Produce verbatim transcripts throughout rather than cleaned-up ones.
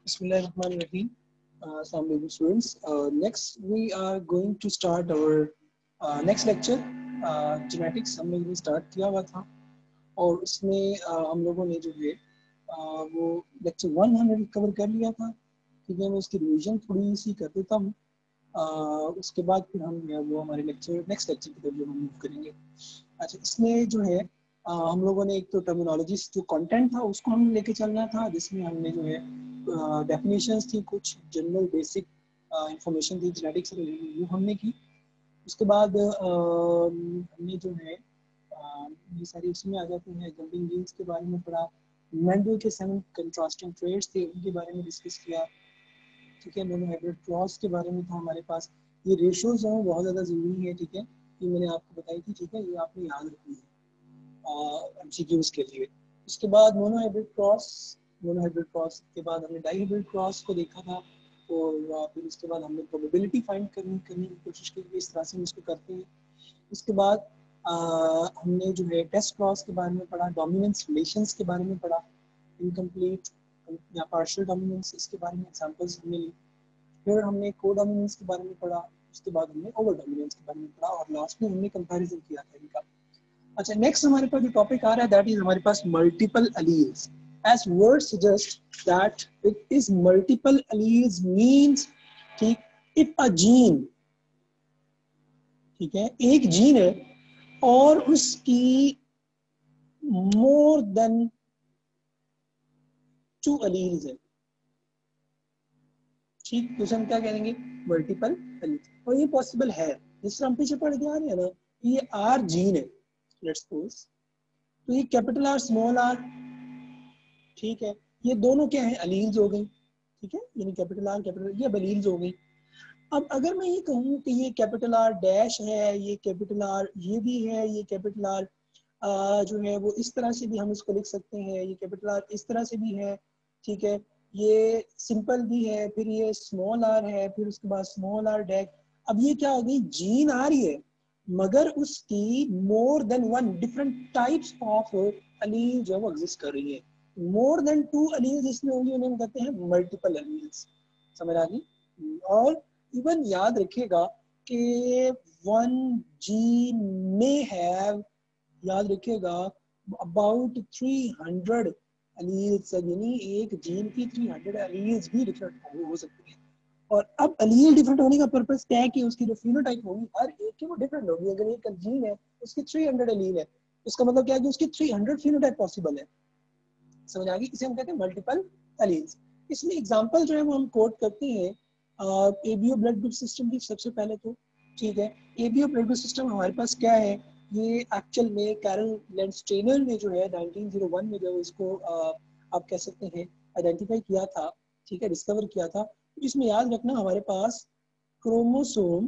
Bismillahirrahmanirrahim. Uh, Assalamu alaikum students. Uh, next we are going to start our uh, next lecture. Uh, genetics हम लोगों ने start किया हुआ था और उसमें uh, हम लोगों ने जो है uh, वो lecture वन हमने cover कर लिया था. ठीक है, मैं उसकी रिवीजन थोड़ी सी कर देता हूँ. uh, उसके बाद फिर हम जो है वो हमारे lecture next lecture की तरफ जो हम move करेंगे. अच्छा, इसमें जो है आ, हम लोगों ने एक तो टर्मिनोलॉजी जो कंटेंट था उसको हम लेके चलना था, जिसमें हमने जो है डेफिनेशंस थी, कुछ जनरल बेसिक इंफॉर्मेशन थी जेनेटिक्स से रिलेटेड, वो हमने की. उसके बाद आ, हमने जो है आ, ये सारी उसमें आ जाती हैं. जंपिंग जीन्स के बारे में पढ़ा, मेंडल के सेवन कंट्रास्टिंग ट्रेड्स थे उनके बारे में डिस्कस किया. ठीक है, मोनोहाइब्रिड क्रॉस के बारे में था हमारे पास. ये रेशियोज हैं बहुत ज़्यादा ज़रूरी है. ठीक है, ये मैंने आपको बताई थी. ठीक है, ये आपने याद रखनी है एमसीक्यूज के लिए. उसके बाद मोनोहाइब्रिड क्रॉस मोनोहाइब्रिड क्रॉस के बाद हमने डाईहाइब्रिड क्रॉस को देखा था. और फिर उसके बाद हमने प्रोबेबिलिटी फाइंड करने करने की कोशिश की कि इस तरह से हम इसको करते हैं. उसके बाद आ, हमने जो है टेस्ट क्रॉस के बारे में पढ़ा, डोमिनेंस रिलेशंस के बारे में पढ़ा, इनकम्प्लीट या पार्शियल डोमिनेंस इसके बारे में एग्जांपल्स हमने ली. फिर हमने को डोमिनेंस के बारे में पढ़ा. उसके बाद हमने ओवर डोमिनेंस के बारे में पढ़ा और लास्ट में हमने कंपैरिजन किया था इनका. अच्छा, नेक्स्ट हमारे पास जो टॉपिक आ रहा है दैट इज हमारे पास multiple alleles. As word suggest that it is multiple alleles means ठीक इफ अ जीन, ठीक है, एक जीन है और उसकी मोर देन टू एलील्स है. ठीक, तो हम क्या कहेंगे, मल्टीपल एलील्स. और ये पॉसिबल है, जिस तरह हम पीछे पढ़ के आ रहे हैं ना, ये आर जीन है लेट्स सपोज. तो ये कैपिटल आर स्मॉल आर, ठीक है, ये दोनों क्या है, एलील्स हो गई. ठीक है, यानी कैपिटल आर कैपिटल ये एलील्स हो गई. अब अगर मैं ये कहूँ कि ये कैपिटल आर डैश है, ये कैपिटल आर ये भी है, ये कैपिटल आर जो है वो इस तरह से भी हम इसको लिख सकते हैं, ये कैपिटल आर इस तरह से भी है. ठीक है, ये सिंपल भी है, फिर ये स्मॉल आर है, फिर उसके बाद स्मॉल आर डैश. अब ये क्या हो गई, जीन आ रही है मगर उसकी more than one different types of allele जो है वो एग्जिस्ट कर रही है. मोर देन टू एलील्स इसमें होंगी, उन्हें हम कहते हैं मल्टीपल एलील्स. समझ आ गई. और इवन याद रखिएगा कि वन जीन में हैव, याद रखिएगा, अबाउट थ्री हंड्रेड एलील्स, यानी एक जीन की थ्री हंड्रेड एलील्स भी डिफरेंट हो सकती है. और अब एलील डिफरेंट होने का पर्पस क्या है कि उसकी जो फिनोटाइप होगी हर एक की वो डिफरेंट होगी. अगर एक जीन है उसकी थ्री हंड्रेड एलील है, उसका मतलब क्या है कि उसकी थ्री हंड्रेड फिनोटाइप पॉसिबल है. समझ आ गई. इसे हम कहते हैं मल्टीपल एलील्स. इसमें एग्जांपल जो है वो हम कोट करते हैं एबीओ ब्लड ग्रुप सिस्टम की सबसे पहले तो. ठीक है, एबीओ ब्लड ग्रुप सिस्टम हमारे पास क्या है, ये एक्चुअल में कैरल लैंडस्टेनर ने जो है नाइनटीन ओ वन में जो इसको आ, आप कह सकते हैं आइडेंटिफाई किया था. ठीक है, डिस्कवर किया था. इसमें याद रखना हमारे पास क्रोमोसोम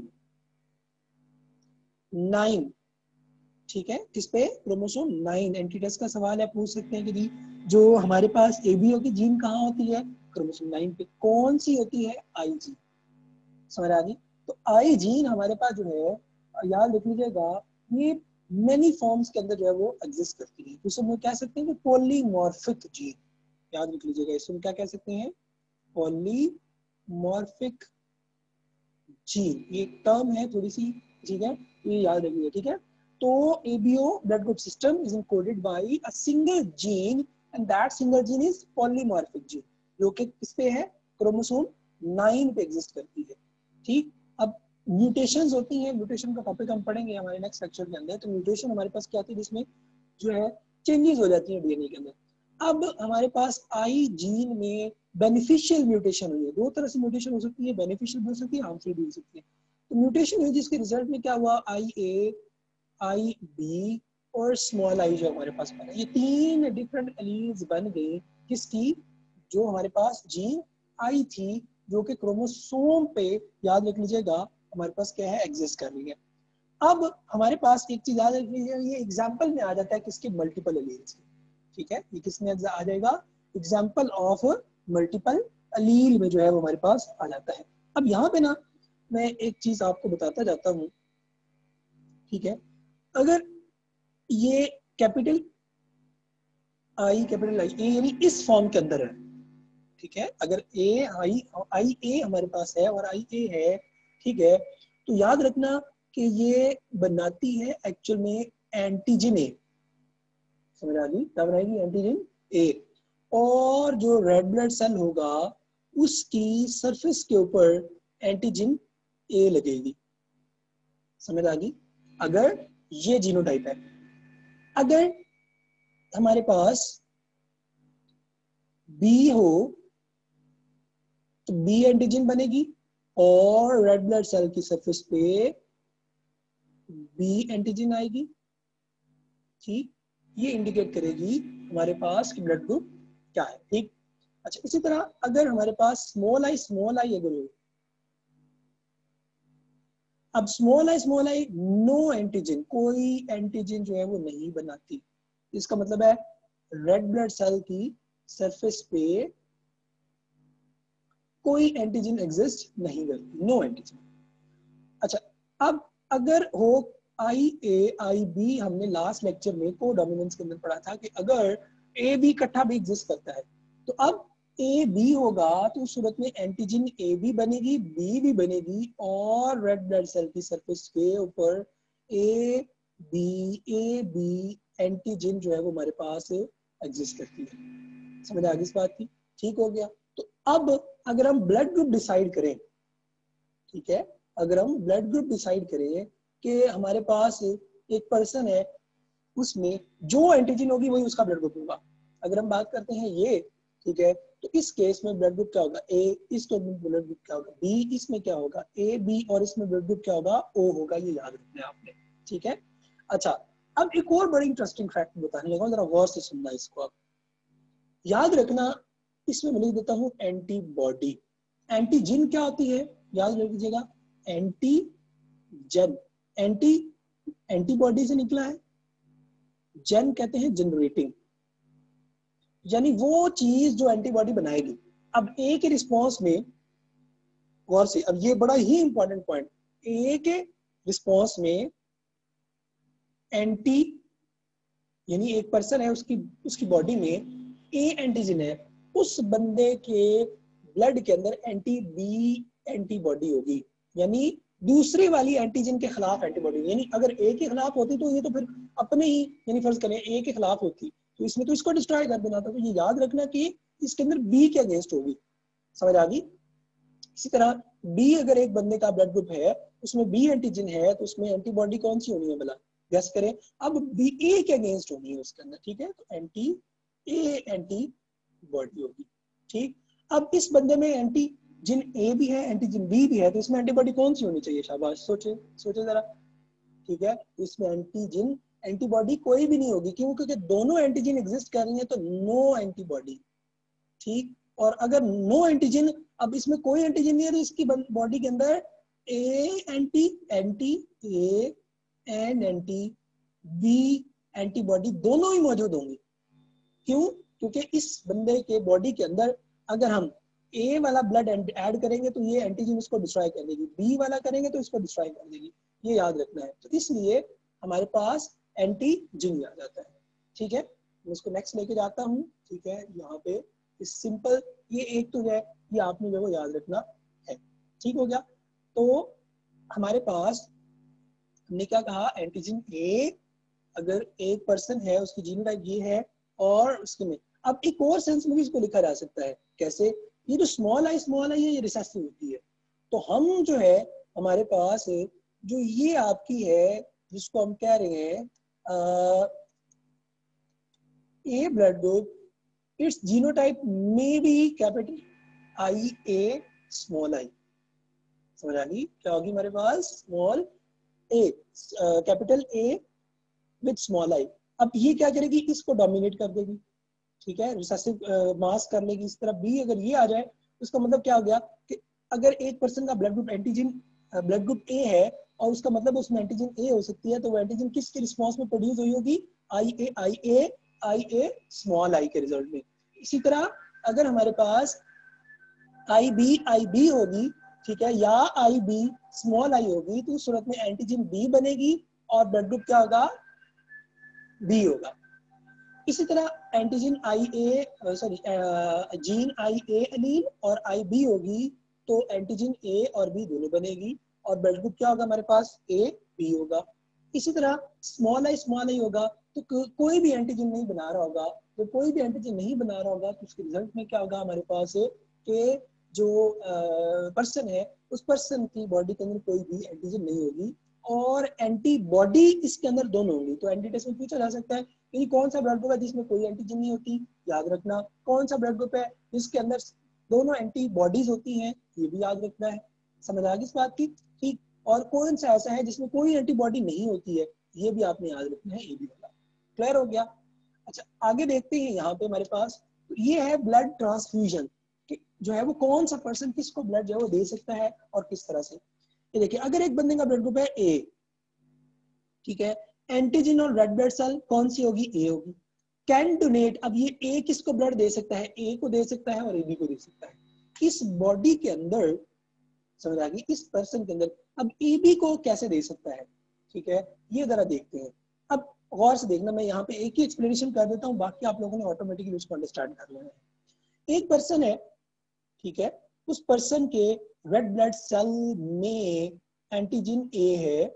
नाइन, ठीक है, किस पे, क्रोमोसोम नाइन. एंटीटेस का सवाल है, पूछ सकते हैं कि दी जो हमारे पास एबीओ की जीन कहाँ होती है, क्रोमोसोम नाइन पे. कौन सी होती है, आई जीन. समझ आ गई. तो आई जीन हमारे पास जो है, याद रख लीजिएगा, ये मेनी फॉर्म्स के अंदर जो है वो एग्जिस्ट करती है. तो हम कह सकते हैं कि पॉलीमॉर्फिक जीन. याद रख लीजिएगा, इसमें क्या कह सकते हैं, पॉलीमॉर्फिक जीन. ये टर्म है थोड़ी सी, ठीक है, ये याद रखिए. ठीक है, तो ABO blood group system is encoded by a single gene and that single gene is polymorphic gene, जो कि किस पे है, क्रोमोसोम नाइन पे एग्जिस्ट करती है. ठीक, अब म्यूटेशंस होती हैं, म्यूटेशन का टॉपिक हम पढ़ेंगे हमारे नेक्स्ट लेक्चर के अंदर. तो म्यूटेशन हमारे पास क्या आती है, जिसमें जो है चेंजेस हो जाती है डीएनए के अंदर. अब हमारे पास आई जीन में बेनिफिशियल म्यूटेशन हुई है. दो तरह से म्यूटेशन हो सकती है, बेनिफिशियल भी हो सकती है, हार्मफुल भी हो सकती है. तो म्यूटेशन हुई जिसके रिजल्ट में क्या हुआ, आई ए, आई बी और स्मॉल आई जो हमारे पास बना, ये तीन डिफरेंट एलील्स बन गए. किसकी, जो हमारे पास जीन आई थी जो कि क्रोमोसोम पे, याद रख लीजिएगा, हमारे पास क्या है, एग्जिस्ट कर रही है. अब हमारे पास एक चीज याद रख लीजिए, ये एग्जाम्पल में आ जाता है किसके, मल्टीपल एलील्स. ठीक है, ये किसमें आ जाएगा, एग्जाम्पल ऑफ मल्टीपल एलील में जो है वो हमारे पास आ जाता है. अब यहाँ पे ना मैं एक चीज आपको बताता जाता हूँ. ठीक है, अगर ये कैपिटल आई कैपिटल आई ए यानी इस फॉर्म के अंदर है, ठीक है। अगर ए आई आई ए हमारे पास है और आई ए है, ठीक है, तो याद रखना कि ये बनाती है एक्चुअल में एंटीजन ए। समझ आ गई? क्या बनाएगी? Antigen A. और जो रेड ब्लड सेल होगा उसकी सरफेस के ऊपर एंटीजन ए लगेगी। समझ आ गई? अगर ये जीनोटाइप है। अगर हमारे पास बी हो तो बी एंटीजन बनेगी और रेड ब्लड सेल की सरफेस पे बी एंटीजन आएगी। ठीक, ये इंडिकेट करेगी हमारे पास कि ब्लड ग्रुप क्या है। ठीक, अच्छा, इसी तरह अगर हमारे पास स्मॉल आई स्मॉल आई अगर हो, अब small I small I no antigen, कोई एंटीजन जो है वो नहीं बनाती, इसका मतलब है रेड ब्लड सेल की सरफेस पे कोई एंटीजन एग्जिस्ट नहीं करती, नो एंटीजन। अच्छा, अब अगर हो आई ए आई बी, हमने लास्ट लेक्चर में को डोमिनेंस के अंदर पढ़ा था कि अगर ए बी इकट्ठा भी एग्जिस्ट करता है तो अब ए बी होगा तो उस सूरत में एंटीजन ए भी बनेगी, बी भी बनेगी और रेड ब्लड सेल की सरफेस के ऊपर A B A B antigen जो है वो हमारे पास एग्जिस्ट करती है। समझ आ गई इस बात की? ठीक हो गया। तो अब अगर हम ब्लड ग्रुप डिसाइड करें, ठीक है, अगर हम ब्लड ग्रुप डिसाइड करें कि हमारे पास एक पर्सन है, उसमें जो एंटीजन होगी वही उसका ब्लड ग्रुप होगा। अगर हम बात करते हैं ये, ठीक है, तो इस केस में ब्लड ग्रुप क्या होगा? ए, इस केस में ब्लड ग्रुप क्या होगा? बी, इसमें क्या होगा? ए बी, और इसमें ब्लड ग्रुप क्या होगा? ओ होगा। ये याद रखना है आपने, ठीक है। अच्छा, अब एक और बड़ी इंटरेस्टिंग फैक्ट बताने लगा, जरा गौर से सुनना इसको। आप याद रखना, इसमें मैं लिख देता हूं एंटीबॉडी। एंटीजन क्या होती है? याद रख लीजिएगा, एंटीजन, एंटी एंटीबॉडी से निकला है, जन कहते हैं जनरेटिंग, यानी वो चीज जो एंटीबॉडी बनाएगी। अब ए के रिस्पॉन्स में, गौर से, अब ये बड़ा ही इंपॉर्टेंट पॉइंट, ए के रिस्पॉन्स में एंटी, यानी एक पर्सन है, उसकी उसकी बॉडी में ए एंटीजन है, उस बंदे के ब्लड के अंदर एंटी बी एंटीबॉडी होगी, यानी दूसरी वाली एंटीजन के खिलाफ एंटीबॉडी। यानी अगर ए के खिलाफ होती तो ये तो फिर अपने ही, यानी फर्ज करें ए के खिलाफ होती तो इसमें तो इसको डिस्ट्रॉय कर देना था। तो ये याद रखना कि इसके अंदर बी के अगेंस्ट होगी। समझ आ गई? इसी तरह बी, अगर एक बंदे का ब्लड ग्रुप है उसमें बी एंटीजन है तो उसमें एंटीबॉडी कौन सी होनी है भला? गैस करें। अब बी ए के अगेंस्ट होनी है उसके अंदर, ठीक है, तो एंटी ए एंटीबॉडी होगी। ठीक, अब इस बंदे में एंटीजन ए भी है, एंटीजन बी भी है, तो इसमें एंटीबॉडी कौन सी होनी चाहिए? शाबाश, सोचे सोचे जरा। ठीक है, इसमें एंटीजन एंटीबॉडी कोई भी नहीं होगी, क्यों? क्योंकि दोनों एंटीजन एग्जिस्ट कर रही है, तो नो एंटीबॉडी। ठीक, और अगर नो एंटीजन, अब इसमें कोई एंटीजन नहीं है तो इसकी बॉडी के अंदर A anti anti A and anti B antibody दोनों ही मौजूद होंगी। क्यों? क्योंकि इस बंदे के बॉडी के अंदर अगर हम ए वाला ब्लड ऐड करेंगे तो ये एंटीजन इसको डिस्ट्रॉय कर देगी, बी वाला करेंगे तो इसको डिस्ट्रॉय कर देगी। ये याद रखना है। तो इसलिए हमारे पास एंटीजन आ जाता है। ठीक है, मैं इसको नेक्स्ट लेके जाता हूँ। ठीक है, यहाँ पे इस सिंपल, ये एक तो है, ये आपने जो याद रखना है। ठीक हो गया। तो हमारे पास हमने क्या कहा? एंटीजन ए, अगर एक पर्सन है उसकी जीनोटाइप ये है और उसके में, अब एक और सेंस में भी इसको लिखा जा सकता है। कैसे? ये जो स्मॉल आई स्मॉल आई है ये रिसेसिव होती है, तो हम जो है हमारे पास जो ये आपकी है जिसको हम कह रहे हैं A blood group, it's genotype may be capital I A small I. समझ आ गई? क्या होगी हमारे पास? Small A, capital A with small I. अब ये क्या करेगी? इसको डोमिनेट कर देगी, ठीक है, रिसेसिव मास कर लेगी इस तरफ। बी अगर ये आ जाए उसका मतलब क्या हो गया कि अगर एक पर्सन का blood group antigen blood group A है और उसका मतलब उसमें एंटीजन ए हो सकती है, तो वो एंटीजन किसके रिस्पॉन्स में प्रोड्यूस हुई होगी? आई A I A I A small आई के रिजल्ट में। इसी तरह अगर हमारे पास आई बी आई बी होगी, ठीक है, या आई बी स्मॉल आई होगी, तो उस सूरत में एंटीजन बी बनेगी और ब्लड ग्रुप क्या होगा? बी होगा। इसी तरह antigen I A sorry gene I A allele और आई बी होगी तो एंटीजन ए और बी दोनों बनेगी और ब्लड ग्रुप क्या होगा हमारे पास ए बी होगा। इसी तरह स्मॉल आई स्मॉल आई होगा तो को, कोई भी एंटीजन नहीं बना रहा होगा, तो कोई भी एंटीजन नहीं बना रहा होगा तो उसके रिजल्ट में क्या होगा हमारे पास कि जो पर्सन है उस पर्सन की बॉडी के अंदर कोई भी एंटीजन नहीं होगी और एंटीबॉडी इसके अंदर दोनों होंगी। तो एंटी टेस्ट में पूछा जा सकता है कि कौन सा ब्लड ग्रुप है जिसमें कोई एंटीजन नहीं होती, याद रखना। कौन सा ब्लड ग्रुप है जिसके अंदर दोनों एंटीबॉडीज होती हैं, ये भी याद रखना है। समझ आ गई इस बात की? ठीक। और कौन सा ऐसा है जिसमें कोई एंटीबॉडी नहीं होती है, ये भी आपने याद रखना है, ए बी वाला। क्लियर हो गया? अच्छा आगे देखते हैं यहाँ पे हमारे पास तो ये है ब्लड ट्रांसफ्यूजन, जो है वो कौन सा पर्सन किसको ब्लड जो है वो दे सकता है और किस तरह से। ये देखिए अगर एक बंदे का ब्लड ग्रुप है ए, ठीक है, एंटीजन और रेड ब्लड सेल कौन सी होगी? ए होगी। कैन डोनेट, अब ये ए किसको ब्लड दे सकता है? ए को दे सकता है और ए बी को दे सकता है। इस बॉडी के अंदर समझ आ गई, इस पर्सन के अंदर अब ए बी को कैसे दे सकता है? ठीक है, ये जरा देखते हैं। अब गौर से देखना, मैं यहाँ पे एक ही एक्सप्लेनेशन कर देता हूँ, बाकी आप लोगों ने ऑटोमेटिकली उसको अंडरस्टैंड कर लेना है। एक पर्सन है, ठीक है, उस पर्सन के रेड ब्लड सेल में एंटीजन ए है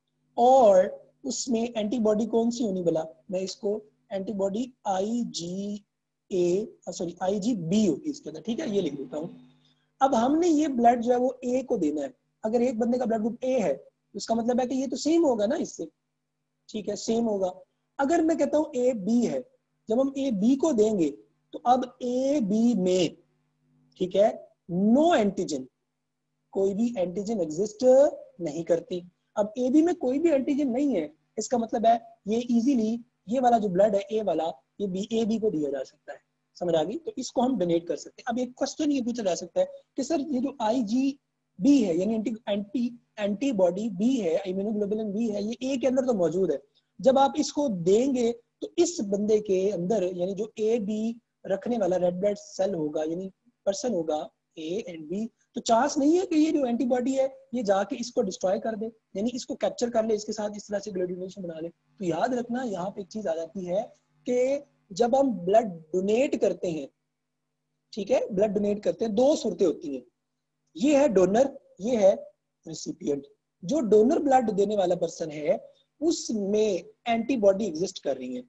और उसमें एंटीबॉडी कौन सी होनी भला? मैं इसको antibody I G A sorry I G B होगी इसके अंदर, ठीक है, ये लिख देता हूँ। अब हमने ये ब्लड जो है वो ए को देना है। अगर एक बंदे का ब्लड ग्रुप ए है इसका मतलब है कि ये तो सेम होगा ना इससे, ठीक है, सेम होगा। अगर मैं कहता हूँ ए बी है, जब हम ए बी को देंगे तो अब ए बी में, ठीक है, नो एंटीजन, कोई भी एंटीजन एग्जिस्ट नहीं करती। अब ए बी में कोई भी एंटीजन नहीं है, इसका मतलब है ये इजीली ये वाला जो ब्लड है ए वाला, ये बी ए बी को दिया जा सकता है। समझ आ गई? तो इसको हम डोनेट कर सकते हैं। अब एक क्वेश्चन ये पूछा जा सकता है कि सर ये जो आई जी बी है यानी एंटी एंटी एंटीबॉडी बी है, इम्यूनोग्लोबुलिन बी है, ये ए के अंदर तो मौजूद है, जब आप इसको देंगे तो इस बंदे के अंदर यानी जो ए बी रखने वाला रेड ब्लड सेल होगा यानी पर्सन होगा ए एंड बी, तो चांस नहीं है कि ये जो एंटीबॉडी है ये जाके इसको डिस्ट्रॉय कर दे यानी इसको कैप्चर कर ले, इसके साथ इस तरह से ब्लड डोनेशन बना ले। तो याद रखना यहाँ पे एक चीज आ जाती है कि जब हम ब्लड डोनेट करते हैं, ठीक है, ब्लड डोनेट करते हैं, दो सूरतें होती हैं, ये है डोनर, ये है रेसिपिएंट। जो डोनर ब्लड देने वाला पर्सन है उसमें एंटीबॉडी एग्जिस्ट कर रही है,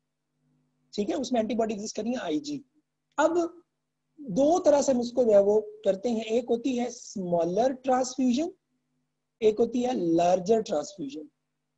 ठीक है, उसमें एंटीबॉडी एग्जिस्ट कर रही है आईजी। अब दो तरह से हम इसको जो है वो करते हैं, एक होती है स्मॉलर ट्रांसफ्यूजन, एक होती है लार्जर ट्रांसफ्यूजन।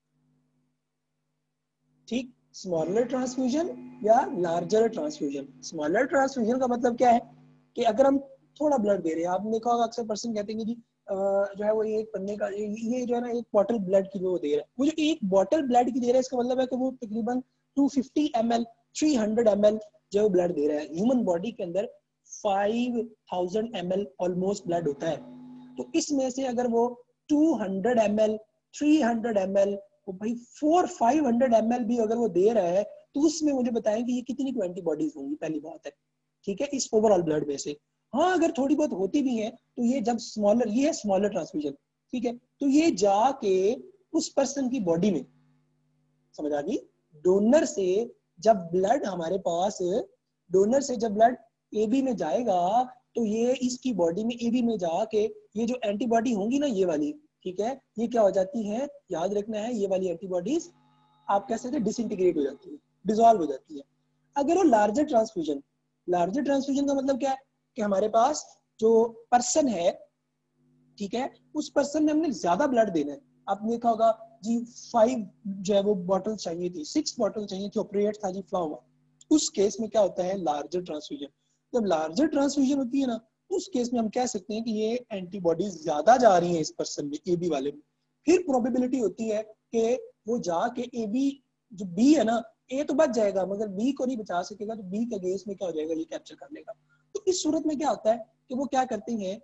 ठीक, स्मॉलर ट्रांसफ्यूजन या लार्जर ट्रांसफ्यूजन। स्मॉलर ट्रांसफ्यूजन का मतलब क्या है कि अगर हम थोड़ा ब्लड दे रहे हैं, आपने देखा होगा अक्सर पर्सन कहते हैं कि जी जो है वो एक पन्ने का ये जो है ना एक बॉटल ब्लड की वो दे रहा है, वो जो एक बॉटल ब्लड की दे रहा है इसका मतलब है कि वो तकरीबन two fifty M L three hundred M L जो ब्लड दे रहा है। ह्यूमन बॉडी के अंदर five thousand M L almost blood होता है, तो इसमें से अगर वो two hundred M L three hundred M L वो भाई four five hundred M L भी अगर वो दे रहा है तो उसमें मुझे बताएं कि ये कितनी को एंटीबॉडीज होंगी, पहली बात है, ठीक है, इस ओवरऑल ब्लड में से। हाँ अगर थोड़ी बहुत होती भी है तो ये जब स्मॉलर, ये है स्मॉलर ट्रांसफ्यूजन, ठीक है, तो ये जाके उस पर्सन की बॉडी में, समझ आ गई, डोनर से जब ब्लड हमारे पास, डोनर से जब ब्लड एबी में जाएगा तो ये इसकी बॉडी में एबी में जाके ये जो एंटीबॉडी होंगी ना ये वाली, ठीक है, ये क्या हो जाती है, याद रखना है, ये वाली एंटीबॉडीज आप कह सकते हैं डिसइंटीग्रेट हो जाती है, डिसॉल्व हो जाती है। अगर वो लार्जर ट्रांसफ्यूजन, लार्जर ट्रांसफ्यूजन का मतलब क्या है कि हमारे पास जो पर्सन है, ठीक है, उस पर्सन में हमने ज्यादा ब्लड देना है। आपने देखा होगा जी फाइव जो है वो बॉटल चाहिए थी, सिक्स बॉटल चाहिए थी, ऑपरेट था जी फ्लावर, उस केस में क्या होता है लार्जर ट्रांसफ्यूजन। जब लार्जर ट्रांसफ्यूजन होती है ना उस केस में हम कह सकते हैं कि ये एंटीबॉडीज ज्यादा जा रही हैं इस पर्सन में, एबी वाले में, फिर प्रोबेबिलिटी होती है कि वो जाके एबी जो बी है ना, ए तो बच जाएगा मगर बी को नहीं बचा सकेगा, तो बी के अगेंस्ट में क्या हो जाएगा, ये कैप्चर कर लेगा। तो इस सूरत में क्या होता है कि वो क्या करते हैं,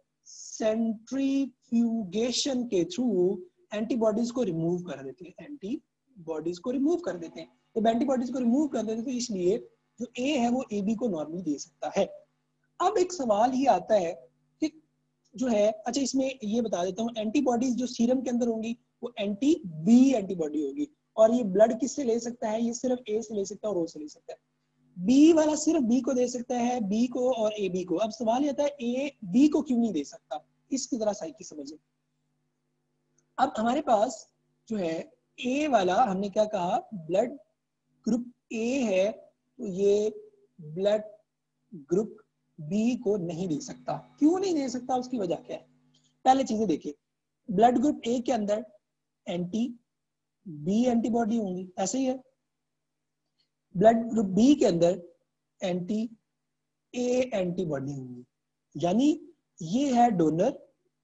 सेंट्रीफ्यूगेशन के थ्रू एंटीबॉडीज को रिमूव कर देते हैं, एंटीबॉडीज को रिमूव कर देते हैं। जब एंटीबॉडीज को रिमूव कर देते हैं तो इसलिए जो ए है वो ए बी को नॉर्मली दे सकता है। अब एक सवाल ये आता है कि जो है, अच्छा इसमें ये बता देता हूँ, एंटीबॉडीज जो सीरम के अंदर होंगी वो एंटी बी एंटीबॉडी होगी, और ये ब्लड किससे ले सकता है, ये सिर्फ ए से ले सकता है और ओ से ले सकता है। बी वाला सिर्फ बी को दे सकता है, बी को और ए बी को। अब सवाल ये आता है ए बी को क्यों नहीं दे सकता, इसकी जरा साइकी समझे। अब हमारे पास जो है ए वाला, हमने क्या कहा, ब्लड ग्रुप ए है, तो ये ब्लड ग्रुप बी को नहीं दे सकता। क्यों नहीं दे सकता, उसकी वजह क्या है? पहले चीजें देखिए, ब्लड ग्रुप ए के अंदर एंटी बी एंटीबॉडी होंगी, ऐसे ही है। ब्लड ग्रुप बी के अंदर एंटी ए एंटीबॉडी होंगी, यानी ये है डोनर,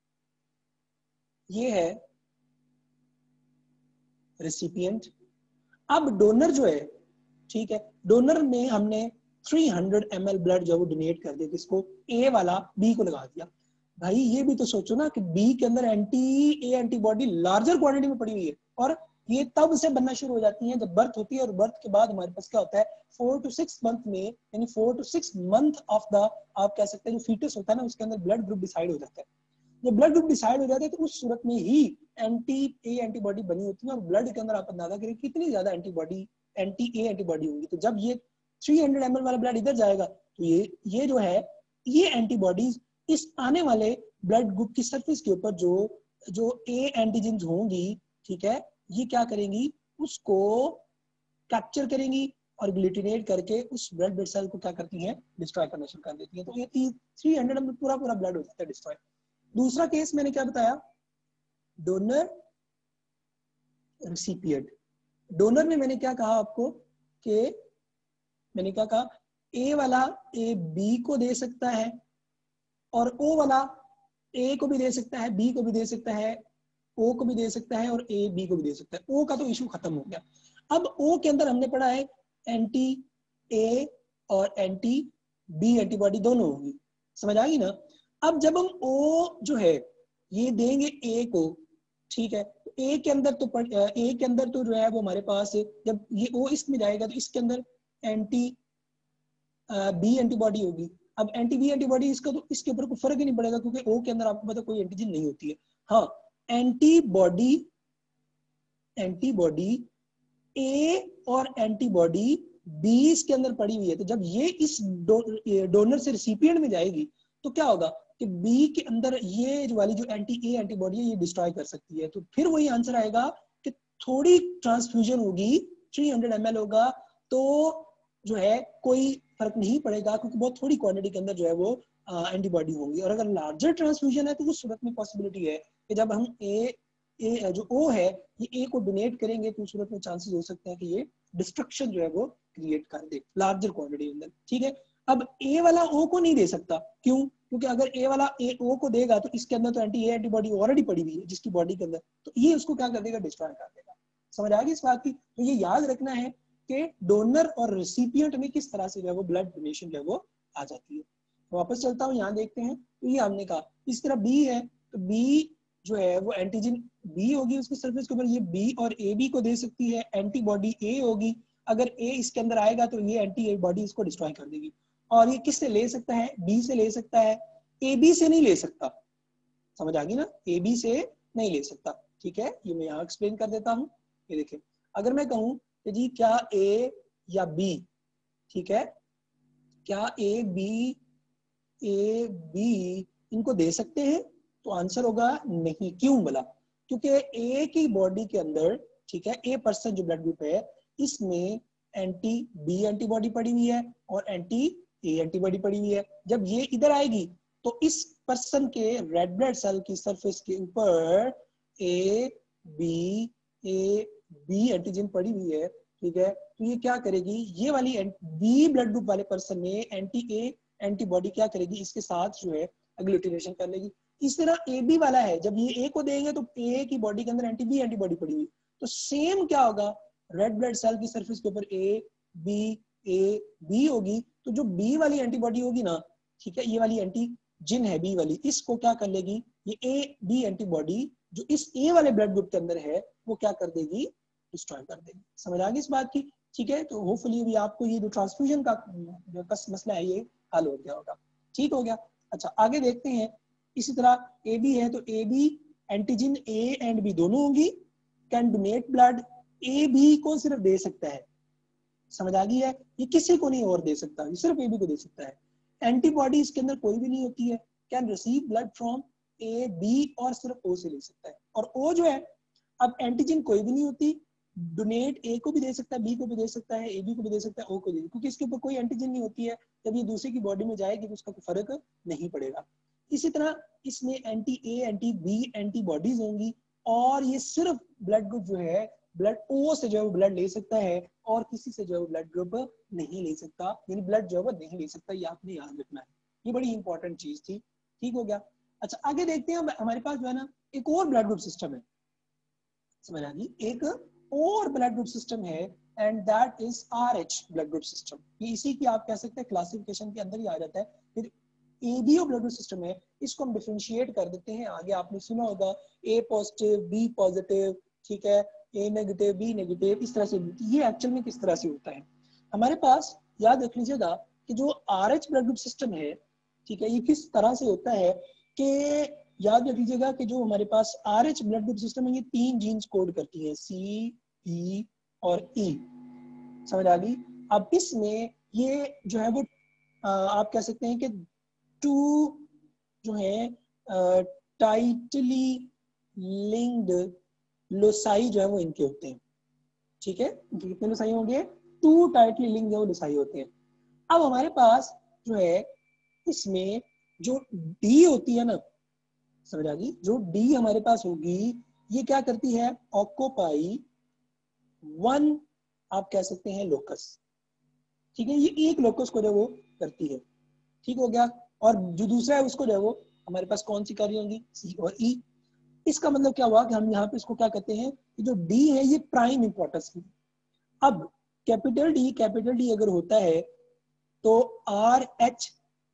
ये है रेसिपिएंट। अब डोनर जो है, ठीक है, डोनर में हमने तीन सौ एम एल ब्लड जो वो डोनेट कर दिया, किसको, ए वाला, बी को लगा दिया। भाई ये भी तो सोचो ना कि बी के अंदर anti A antibody larger quantity में पड़ी हुई है, और ये तब से बनना शुरू हो जाती है जब बर्थ होती है, और बर्थ के बाद हमारे पास क्या होता है, फोर टू सिक्स मंथ में, यानी four to six month of the, आप कह सकते हैं जो फीटस होता है ना, उसके अंदर ब्लड ग्रुप डिसाइड हो जाता है। जब ब्लड ग्रुप डिसाइड हो जाता है तो उस सूरत में ही एंटी ए एंटीबॉडी बनी होती है, और ब्लड के अंदर आप अंदाजा करें कितनी ज्यादा एंटीबॉडी, एंटी ए एंटीबॉडी होंगी। तो जब ये तीन सौ एम एल वाला ब्लड इधर जाएगा तो ये ये जो है, ये एंटीबॉडीज इस आने वाले ब्लड ग्रुप की सरफेस के ऊपर जो जो ए एंटीजन होंगी, ठीक है, ये क्या करेंगी, उसको कैप्चर करेंगी और ग्लूटिनेट करके उस ब्लड ब्लड सेल को क्या करती हैं, डिस्ट्रॉय करना शुरू कर देती हैं। तो ये तीन सौ में पूरा पूरा ब्लड हो जाता है डिस्ट्रॉय। दूसरा केस मैंने क्या बताया, डोनर रेसिपिएंट। डोनर में मैंने क्या कहा आपको कि मैंने क्या कहा, ए वाला ए बी को दे सकता है, और ओ वाला ए को भी दे सकता है, बी को भी दे सकता है, ओ को भी दे सकता है, और ए बी को भी दे सकता है। ओ का तो इशू खत्म हो गया। अब ओ के अंदर हमने पढ़ा है एंटी ए और एंटी बी एंटीबॉडी दोनों होगी, समझ आ गई ना। अब जब हम ओ जो है ये देंगे ए को, ठीक है, तो ए के अंदर तो ए के अंदर तो जो है वो हमारे पास, जब ये ओ इसमें जाएगा तो इसके अंदर एंटी बी एंटीबॉडी होगी। अब एंटी बी एंटीबॉडी, इसका तो इसके ऊपर कोई फर्क ही नहीं पड़ेगा, क्योंकि ओ के अंदर आपको पता कोई एंटीजन नहीं होती है। हाँ, एंटीबॉडी एंटीबॉडी ए और एंटीबॉडी बी इसके अंदर पड़ी हुई है, तो जब ये इस डो, डोनर से रिसिपिएंट में जाएगी तो क्या होगा कि बी के अंदर ये जो वाली जो एंटी ए एंटीबॉडी है ये डिस्ट्रॉय कर सकती है। तो फिर वही आंसर आएगा कि थोड़ी ट्रांसफ्यूजन होगी, तीन सौ एम एल होगा, तो जो है कोई फर्क नहीं पड़ेगा, क्योंकि बहुत थोड़ी क्वांटिटी के अंदर जो है वो एंटीबॉडी होंगी। और अगर लार्जर ट्रांसफ्यूजन है तो उस सूरत में पॉसिबिलिटी है कि जब हम ए ए जो ओ है ये ए को डोनेट करेंगे तो उस सूरत में चांसेस हो सकते हैं कि ये डिस्ट्रक्शन जो है वो क्रिएट कर दे लार्जर क्वांटिटी के अंदर, ठीक है। अब ए वाला ओ को नहीं दे सकता, क्यों, क्योंकि अगर ए वाला ए ओ को देगा तो इसके अंदर तो एंटी ए एंटीबॉडी ऑलरेडी पड़ी हुई है जिसकी बॉडी के अंदर, तो ये उसको क्या कर देगा, डिस्ट्रॉय कर देगा। समझ आ गई इस बात की। तो ये याद रखना है कि डोनर और रेसिपिएंट में किस तरह से जो है वो ब्लड डोनेशन जो है वो आ जाती है। वापस चलता हूँ, यहाँ देखते हैं, तो ये हमने कहा इस तरह बी है, तो बी जो है वो एंटीजन बी होगी उसके सरफेस के ऊपर, ये बी और ए बी को दे सकती है, एंटीबॉडी ए होगी, अगर ए इसके अंदर आएगा तो ये एंटी ए बॉडी इसको डिस्ट्रॉय कर देगी। और ये किससे ले सकता है, बी से ले सकता है, ए बी से नहीं ले सकता। समझ आ गई ना, ए बी से नहीं ले सकता, ठीक है। ये मैं यहाँ एक्सप्लेन कर देता हूँ। ये देखिए, अगर मैं कहूँ कि जी क्या ए या बी, ठीक है, क्या ए बी ए बी इनको दे सकते हैं, तो आंसर होगा नहीं। क्यों बोला, क्योंकि ए की बॉडी के अंदर, ठीक है, ए पर्सन जो ब्लड ग्रुप है इसमें एंटी बी एंटीबॉडी पड़ी हुई है और एंटी ए एंटीबॉडी पड़ी हुई है। जब ये इधर आएगी तो इस पर्सन के रेड ब्लड सेल की सरफेस के ऊपर A B A B antigen पड़ी हुई है, ठीक है। तो ये क्या करेगी, ये वाली बी ब्लड ग्रुप वाले पर्सन में एंटी ए एंटीबॉडी क्या करेगी, इसके साथ जो है एग्लूटिनेशन कर लेगी। इस तरह ए बी वाला है, जब ये ए को देंगे तो ए की बॉडी के अंदर एंटी बी एंटीबॉडी पड़ी हुई, तो सेम क्या होगा, रेड ब्लड सेल की सरफेस के ऊपर ए बी ए बी होगी, तो जो बी वाली एंटीबॉडी होगी ना, ठीक है, ये वाली एंटीजन है बी वाली, इसको क्या कर लेगी, ये ए बी एंटीबॉडी जो इस ए वाले ब्लड ग्रुप के अंदर है वो क्या कर देगी, डिस्ट्रॉय कर देगी। समझ आ गई इस बात की, ठीक है। तो होपफुली भी आपको ये जो ट्रांसफ्यूजन का जो मसला है ये हल हो गया होगा, ठीक हो गया। अच्छा आगे देखते हैं, इसी तरह ए बी है तो A B antigen A and B दोनों होंगी, can donate blood, A B को सिर्फ दे सकता है, समझ आ गई है? ये किसी को नहीं और दे सकता, ये सिर्फ एबी को दे सकता है। एंटीबॉडी इसके अंदर कोई भी नहीं होती है, can receive blood from A B और सिर्फ ओ से ले सकता है। और ओ जो है, अब एंटीजन कोई भी नहीं होती, डोनेट ए को भी दे सकता है, बी को भी दे सकता है, ए बी को भी दे सकता है, ओ को दे, क्योंकि इसके ऊपर कोई एंटीजन नहीं होती है। जब ये दूसरे की बॉडी में जाएगी तो उसका कोई फर्क नहीं पड़ेगा। इसी तरह इसमें anti A, anti B antibodies होंगी, और ये सिर्फ ब्लड ग्रुप जो है ब्लड ओ से जो है वो ब्लड ले सकता है, और किसी से जो है वो ब्लड ग्रुप नहीं ले सकता, यानी ब्लड जो है वो नहीं ले सकता। ये आपने याद रखना है, ये बड़ी इंपॉर्टेंट चीज थी। ठीक हो गया? अच्छा, आगे देखते हैं। हमारे पास जो है ना एक और ब्लड ग्रुप सिस्टम है, समझ आ गई? एक और ब्लड ग्रुप सिस्टम है, and that is Rh blood group system. ये इसी की आप कह सकते हैं क्लासिफिकेशन के अंदर ही आ जाता है। फिर एबीओ ब्लड ग्रुप सिस्टम है, इसको हम डिफरेंशिएट कर देते हैं। आगे आपने सुना होगा ए पॉजिटिव, बी पॉजिटिव, ठीक है, ए नेगेटिव, बी नेगेटिव, इस तरह से। ये एक्चुअल में किस तरह से होता है? हमारे पास याद रख लीजिएगा कि जो आरएच ब्लड ग्रुप सिस्टम है, ठीक है, ये किस तरह से होता है कि याद रख लीजिएगा कि जो हमारे पास आरएच ब्लड ग्रुप सिस्टम है, ये तीन जीन्स कोड करती है, सी, बी और ई। समझ आ गई? अब इसमें ये जो है वो आ, आप कह सकते हैं कि टू जो है टाइटली लिंक्ड लोसाई जो है वो इनके होते हैं। ठीक है, कितने लोसाई होंगे? टू टाइटली लिंक्ड जो लोसाई होते हैं। अब हमारे पास जो है इसमें जो डी होती है ना, समझ आ गई? जो डी हमारे पास होगी, ये क्या करती है? ऑक्यूपाई वन, आप कह सकते हैं लोकस। ठीक है, ये एक लोकस को जो वो करती है। ठीक हो गया? और जो दूसरा है उसको जो है वो हमारे पास कौन सी कार्य होंगी? सी और ई। इसका मतलब क्या हुआ कि हम यहाँ पे इसको क्या कहते हैं कि जो डी है ये प्राइम इंपॉर्टेंस की। अब कैपिटल डी, कैपिटल डी अगर होता है तो आर एच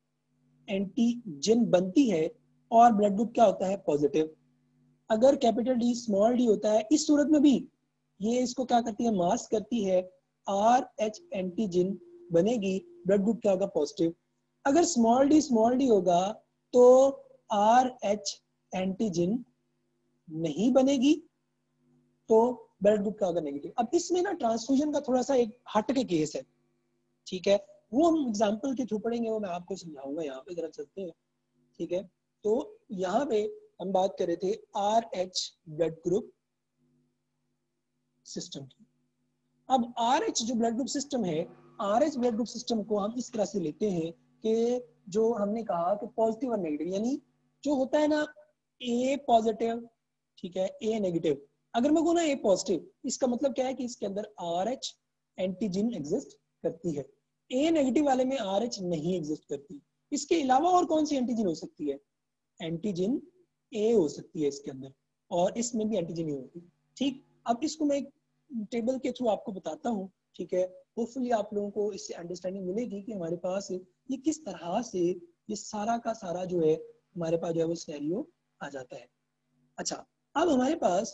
एंटीजन बनती है और ब्लड ग्रुप क्या होता है? पॉजिटिव। अगर कैपिटल डी स्मॉल डी होता है, इस सूरत में भी ये इसको क्या करती है? मास्क करती है, आर एच एंटीजन बनेगी, ब्लड ग्रुप क्या होगा? पॉजिटिव। अगर स्मॉल डी स्मॉल डी होगा तो आर एच एंटीजन नहीं बनेगी, तो ब्लड ग्रुप क्या होगा? नेगेटिव। अब इसमें ना ट्रांसफ्यूजन का थोड़ा सा एक हट के केस है, ठीक है, वो हम एग्जांपल के थ्रू पढ़ेंगे, वो मैं आपको समझाऊंगा। यहाँ पे जरा चलते हैं, ठीक है। तो यहाँ पे हम बात कर रहे थे R H blood group system की। अब आर एच जो ब्लड ग्रुप सिस्टम है, R H blood group system को हम इस तरह से लेते हैं कि जो हमने कहा कि पॉजिटिव और नेगेटिव, यानी जो होता है ना ए पॉजिटिव, ठीक है, ए नेगेटिव। अगर मैं कहूँ ना ए पॉजिटिव, इसका मतलब क्या है कि इसके अंदर आर एच एंटीजन एग्जिस्ट करती है। ए नेगेटिव वाले में आर एच नहीं एग्जिस्ट करती। इसके अलावा और कौन सी एंटीजन हो सकती है? एंटीजन ए हो सकती है इसके अंदर, और इसमें भी एंटीजन ए होती है। ठीक, अब इसको मैं एक टेबल के थ्रू आपको बताता हूँ, ठीक है। होपफुली आप लोगों को इससे अंडरस्टैंडिंग मिलेगी कि हमारे पास ये किस तरह से ये सारा का सारा जो है हमारे पास जो है वो सिनेरियो आ जाता है। अच्छा, अब हमारे पास,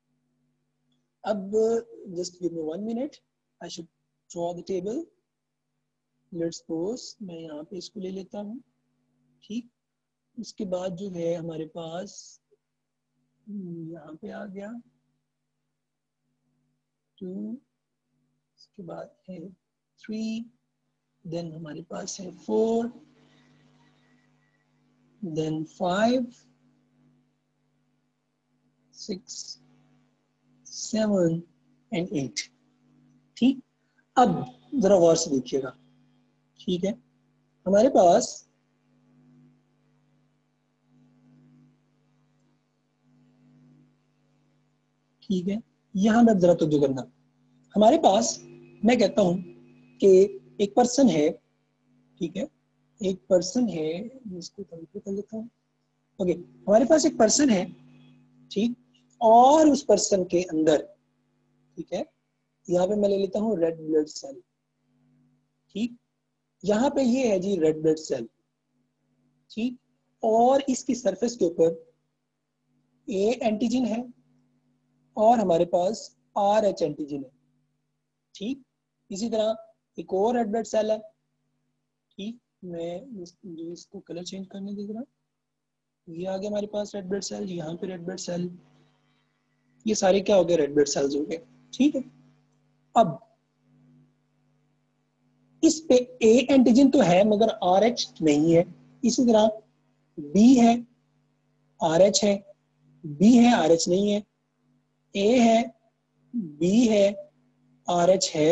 अब just give me one minute, I should draw the table. Let's suppose मैं यहाँ पे इसको ले लेता हूँ, ठीक। उसके बाद जो है हमारे पास यहाँ पे आ गया टू, उसके बाद है थ्री, देन हमारे पास है four, then five, six, seven and eight. ठीक, अब जरा गौर से देखिएगा, ठीक है। हमारे पास ठीक है, यहां पर जरा तवज्जो करना। हमारे पास मैं कहता हूं कि एक पर्सन है, ठीक है, एक पर्सन है, इसको कर लेता हूं। ओके, हमारे पास एक पर्सन है, ठीक, और उस पर्सन के अंदर, ठीक है, यहाँ पे मैं ले लेता हूँ रेड ब्लड सेल, ठीक। यहाँ पे ये है जी रेड ब्लड सेल, ठीक, और इसकी सरफेस के ऊपर ए एंटीजन है और हमारे पास आर एच एंटीजन है, ठीक। इसी तरह एक और रेड ब्लड सेल है, ठीक। मैं इस, इसको कलर चेंज करने दे रहा, ये आ गया हमारे पास रेड ब्लड सेल, यहाँ पे रेड ब्लड सेल, ये सारे क्या हो गए? रेड ब्लड सेल्स हो गए, ठीक है। अब इस पे ए एंटीजन तो है मगर आर एच नहीं है। इसी तरह बी है, आर एच है, बी है, आर एच नहीं है, ए है, बी है, आर एच है,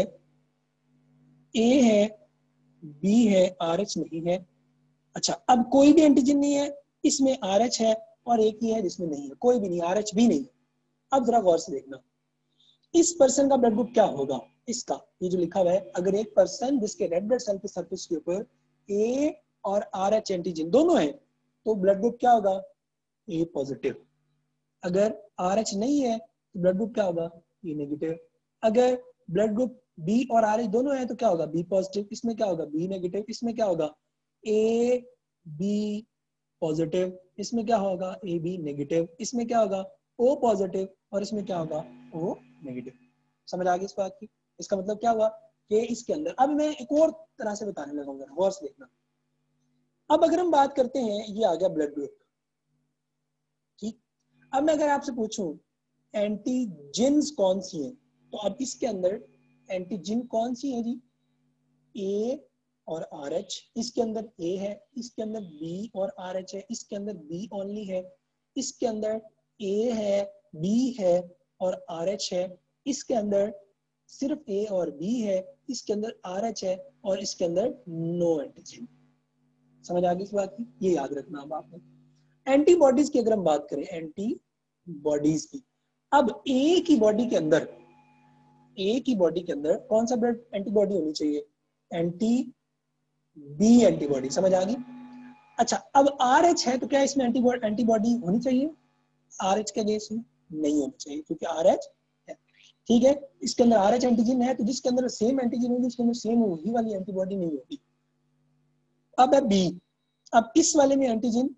ए है, बी है, आर एच नहीं है। अच्छा, अब कोई भी एंटीजन नहीं है, इसमें आर एच है और एक ही है जिसमें नहीं है, कोई भी नहीं, आर एच भी नहीं है। अब जरा गौर से देखना, इस पर्सन का ब्लड ग्रुप क्या होगा, इसका ये जो लिखा हुआ है, अगर एक पर्सन जिसके रेड ब्लड सेल के सरफेस के ऊपर ए और आर एच एंटीजन दोनों है, तो ब्लड ग्रुप क्या होगा, ए पॉजिटिव। अगर आर एच नहीं है तो ब्लड ग्रुप क्या होगा, ए नेगेटिव। अगर ब्लड ग्रुप बी और आर एच दोनों है तो क्या होगा, बी पॉजिटिव। इसमें क्या होगा, बी नेगेटिव। इसमें क्या होगा, ए बी पॉजिटिव। इसमें क्या होगा, ए बी नेगेटिव। इसमें क्या होगा, ओ पॉजिटिव। और इसमें क्या होगा, ओ नेगेटिव। समझ आ गई इस बात की। इसका मतलब क्या हुआ कि इसके अंदर, अब मैं एक और तरह से बताने लगूंगा, गौर से देखना। अब अगर हम बात करते हैं, ये आ गया ब्लड ग्रुप, ठीक। अब मैं अगर आपसे पूछूं एंटीजेन्स कौन सी हैं, तो अब इसके अंदर एंटीजन कौन सी है जी, ए और आर एच। इसके अंदर ए है, इसके अंदर बी और आर एच है, इसके अंदर बी ओनली है, इसके अंदर ए है, बी है और आर एच है, इसके अंदर सिर्फ ए और बी है, इसके अंदर आर एच है और इसके अंदर नो एंटीजन। समझ आ गई इस बात की, ये याद रखना। अब आपने एंटीबॉडीज की अगर हम बात करें, एंटीबॉडीज की, अब ए की बॉडी के अंदर, ए की बॉडी के अंदर कौन सा ब्लड एंटीबॉडी होनी चाहिए, एंटी बी एंटीबॉडी। समझ आ गई। अच्छा, अब आर एच है तो क्या इसमें एंटीबॉडी एंटीबॉडी होनी चाहिए, आर एच के अगेंस्ट नहीं होनी चाहिए क्योंकि आर एच है, ठीक है। इसके अंदर आर एच एंटीजन है तो जिसके अंदर सेम एंटीजन होगी उसके अंदर सेम वही वाली एंटीबॉडी नहीं होगी। अब है बी, अब इस वाले में एंटीजन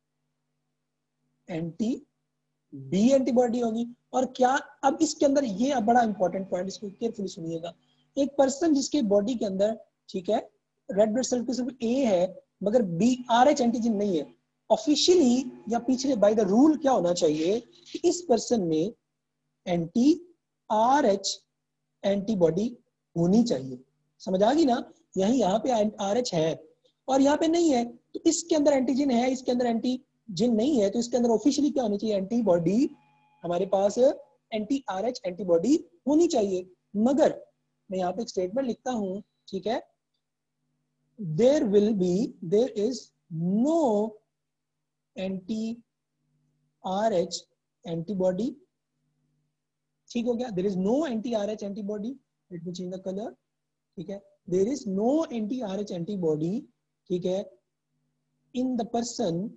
एंटी बी एंटीबॉडी होगी। और क्या, अब इसके अंदर ये अब बड़ा इंपॉर्टेंट पॉइंट, इसको केयरफुली सुनिएगा। एक पर्सन जिसके बॉडी के अंदर, ठीक है, रेड ब्लड सेल के सिर्फ ए है मगर बी आर एच एंटीजन नहीं है, ऑफिशियली या पिछले बाय द रूल क्या होना चाहिए कि इस पर्सन में एंटी आर एच एंटीबॉडी होनी चाहिए। समझ आ गई ना। यही यहाँ पे आर एच है और यहाँ पे नहीं है, तो इसके अंदर एंटीजन है, इसके अंदर एंटीजन नहीं है, तो इसके अंदर ऑफिशियली क्या होनी चाहिए, एंटीबॉडी हमारे पास एंटी आर एच एंटीबॉडी होनी चाहिए। मगर मैं यहाँ पे एक स्टेटमेंट लिखता हूं, ठीक है, there will be there is no anti R H antibody. ठीक हो गया, there is no anti R H antibody. Let me change the colour, ठीक है, there is no anti R H antibody, ठीक है, in the person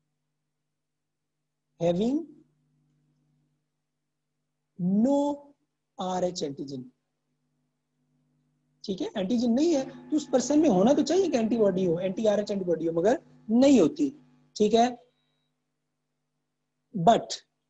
having no R H antigen. ठीक है, antigen नहीं है तो उस पर्सन में होना तो चाहिए कि एंटीबॉडी हो, एंटी आर एच एंटीबॉडी हो, मगर नहीं होती। ठीक है, but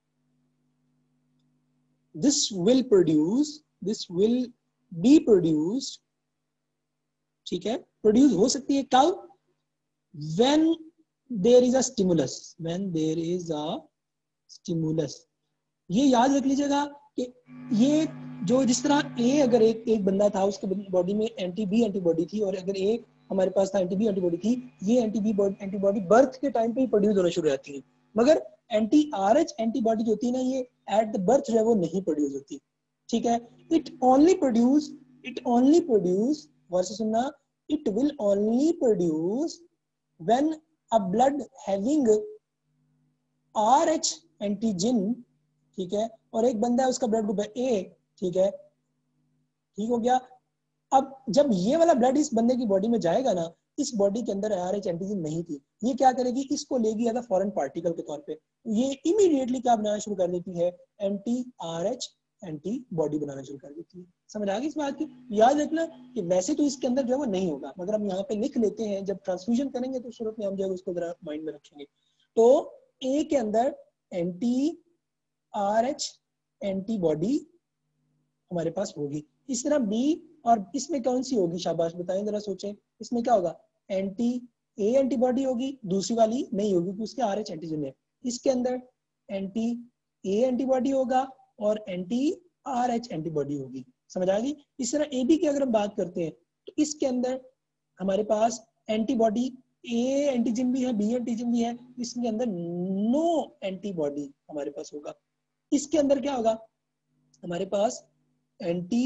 this will produce this will be produced, ठीक है, प्रोड्यूस हो सकती है कब, when there is a stimulus, when there is a stimulus. ये याद रख लीजिएगा कि ये जो जिस तरह ए, अगर एक एक बंदा था उसके बॉडी में एंटी बी एंटीबॉडी थी और अगर एक हमारे पास था एंटी बी एंटीबॉडी थी, ये एंटी बी एंटीबॉडी बर्थ के टाइम पे ही प्रोड्यूस होना शुरू हो जाती है। मगर एंटी आर एच एंटीबॉडी जो होती है ना, ये एट द बर्थ जो है वो नहीं प्रोड्यूस होती। ठीक है, it only produce it only produce वर्ष सुनना, it will only produce when a blood having R H antigen, ठीक है, और एक बंदा है उसका ब्लड ग्रुप है ए, ठीक है, ठीक हो गया। अब जब ये वाला ब्लड इस बंदे की बॉडी में जाएगा ना, इस बॉडी के अंदर आर एच एंटीजन नहीं थी, ये क्या करेगी, इसको लेगी एज अ फॉरेन पार्टिकल के तौर पे, ये इमीडिएटली क्या बनाना शुरू कर देती है, एंटी आर एच एंटीबॉडी बनाना शुरू कर देती है। समझ आ गई इस बात की। याद रखना कि वैसे तो इसके अंदर जो है वो नहीं होगा, मगर हम यहाँ पे लिख लेते हैं, जब ट्रांसफ्यूजन करेंगे तो सूरत में हम जो है उसको जरा माइंड में रखेंगे। तो ए के अंदर एंटी आर एच एंटीबॉडी हमारे पास होगी। इस तरह बी, और इसमें कौन सी होगी, शाबाश बताएं जरा सोचें, इसमें क्या होगा, एंटी ए एंटीबॉडी होगी, दूसरी वाली नहीं होगी क्योंकि उसके आर एच एंटीजन है। इसके अंदर एंटी ए एंटीबॉडी होगा और एंटी आर एच एंटीबॉडी होगी। समझ आ गई। इस तरह ए बी की अगर हम बात करते हैं तो इसके अंदर हमारे पास एंटीबॉडी ए एंटीजन भी है, बी एंटीजन भी है, इसके अंदर नो एंटीबॉडी हमारे पास होगा। इसके अंदर क्या होगा, हमारे पास एंटी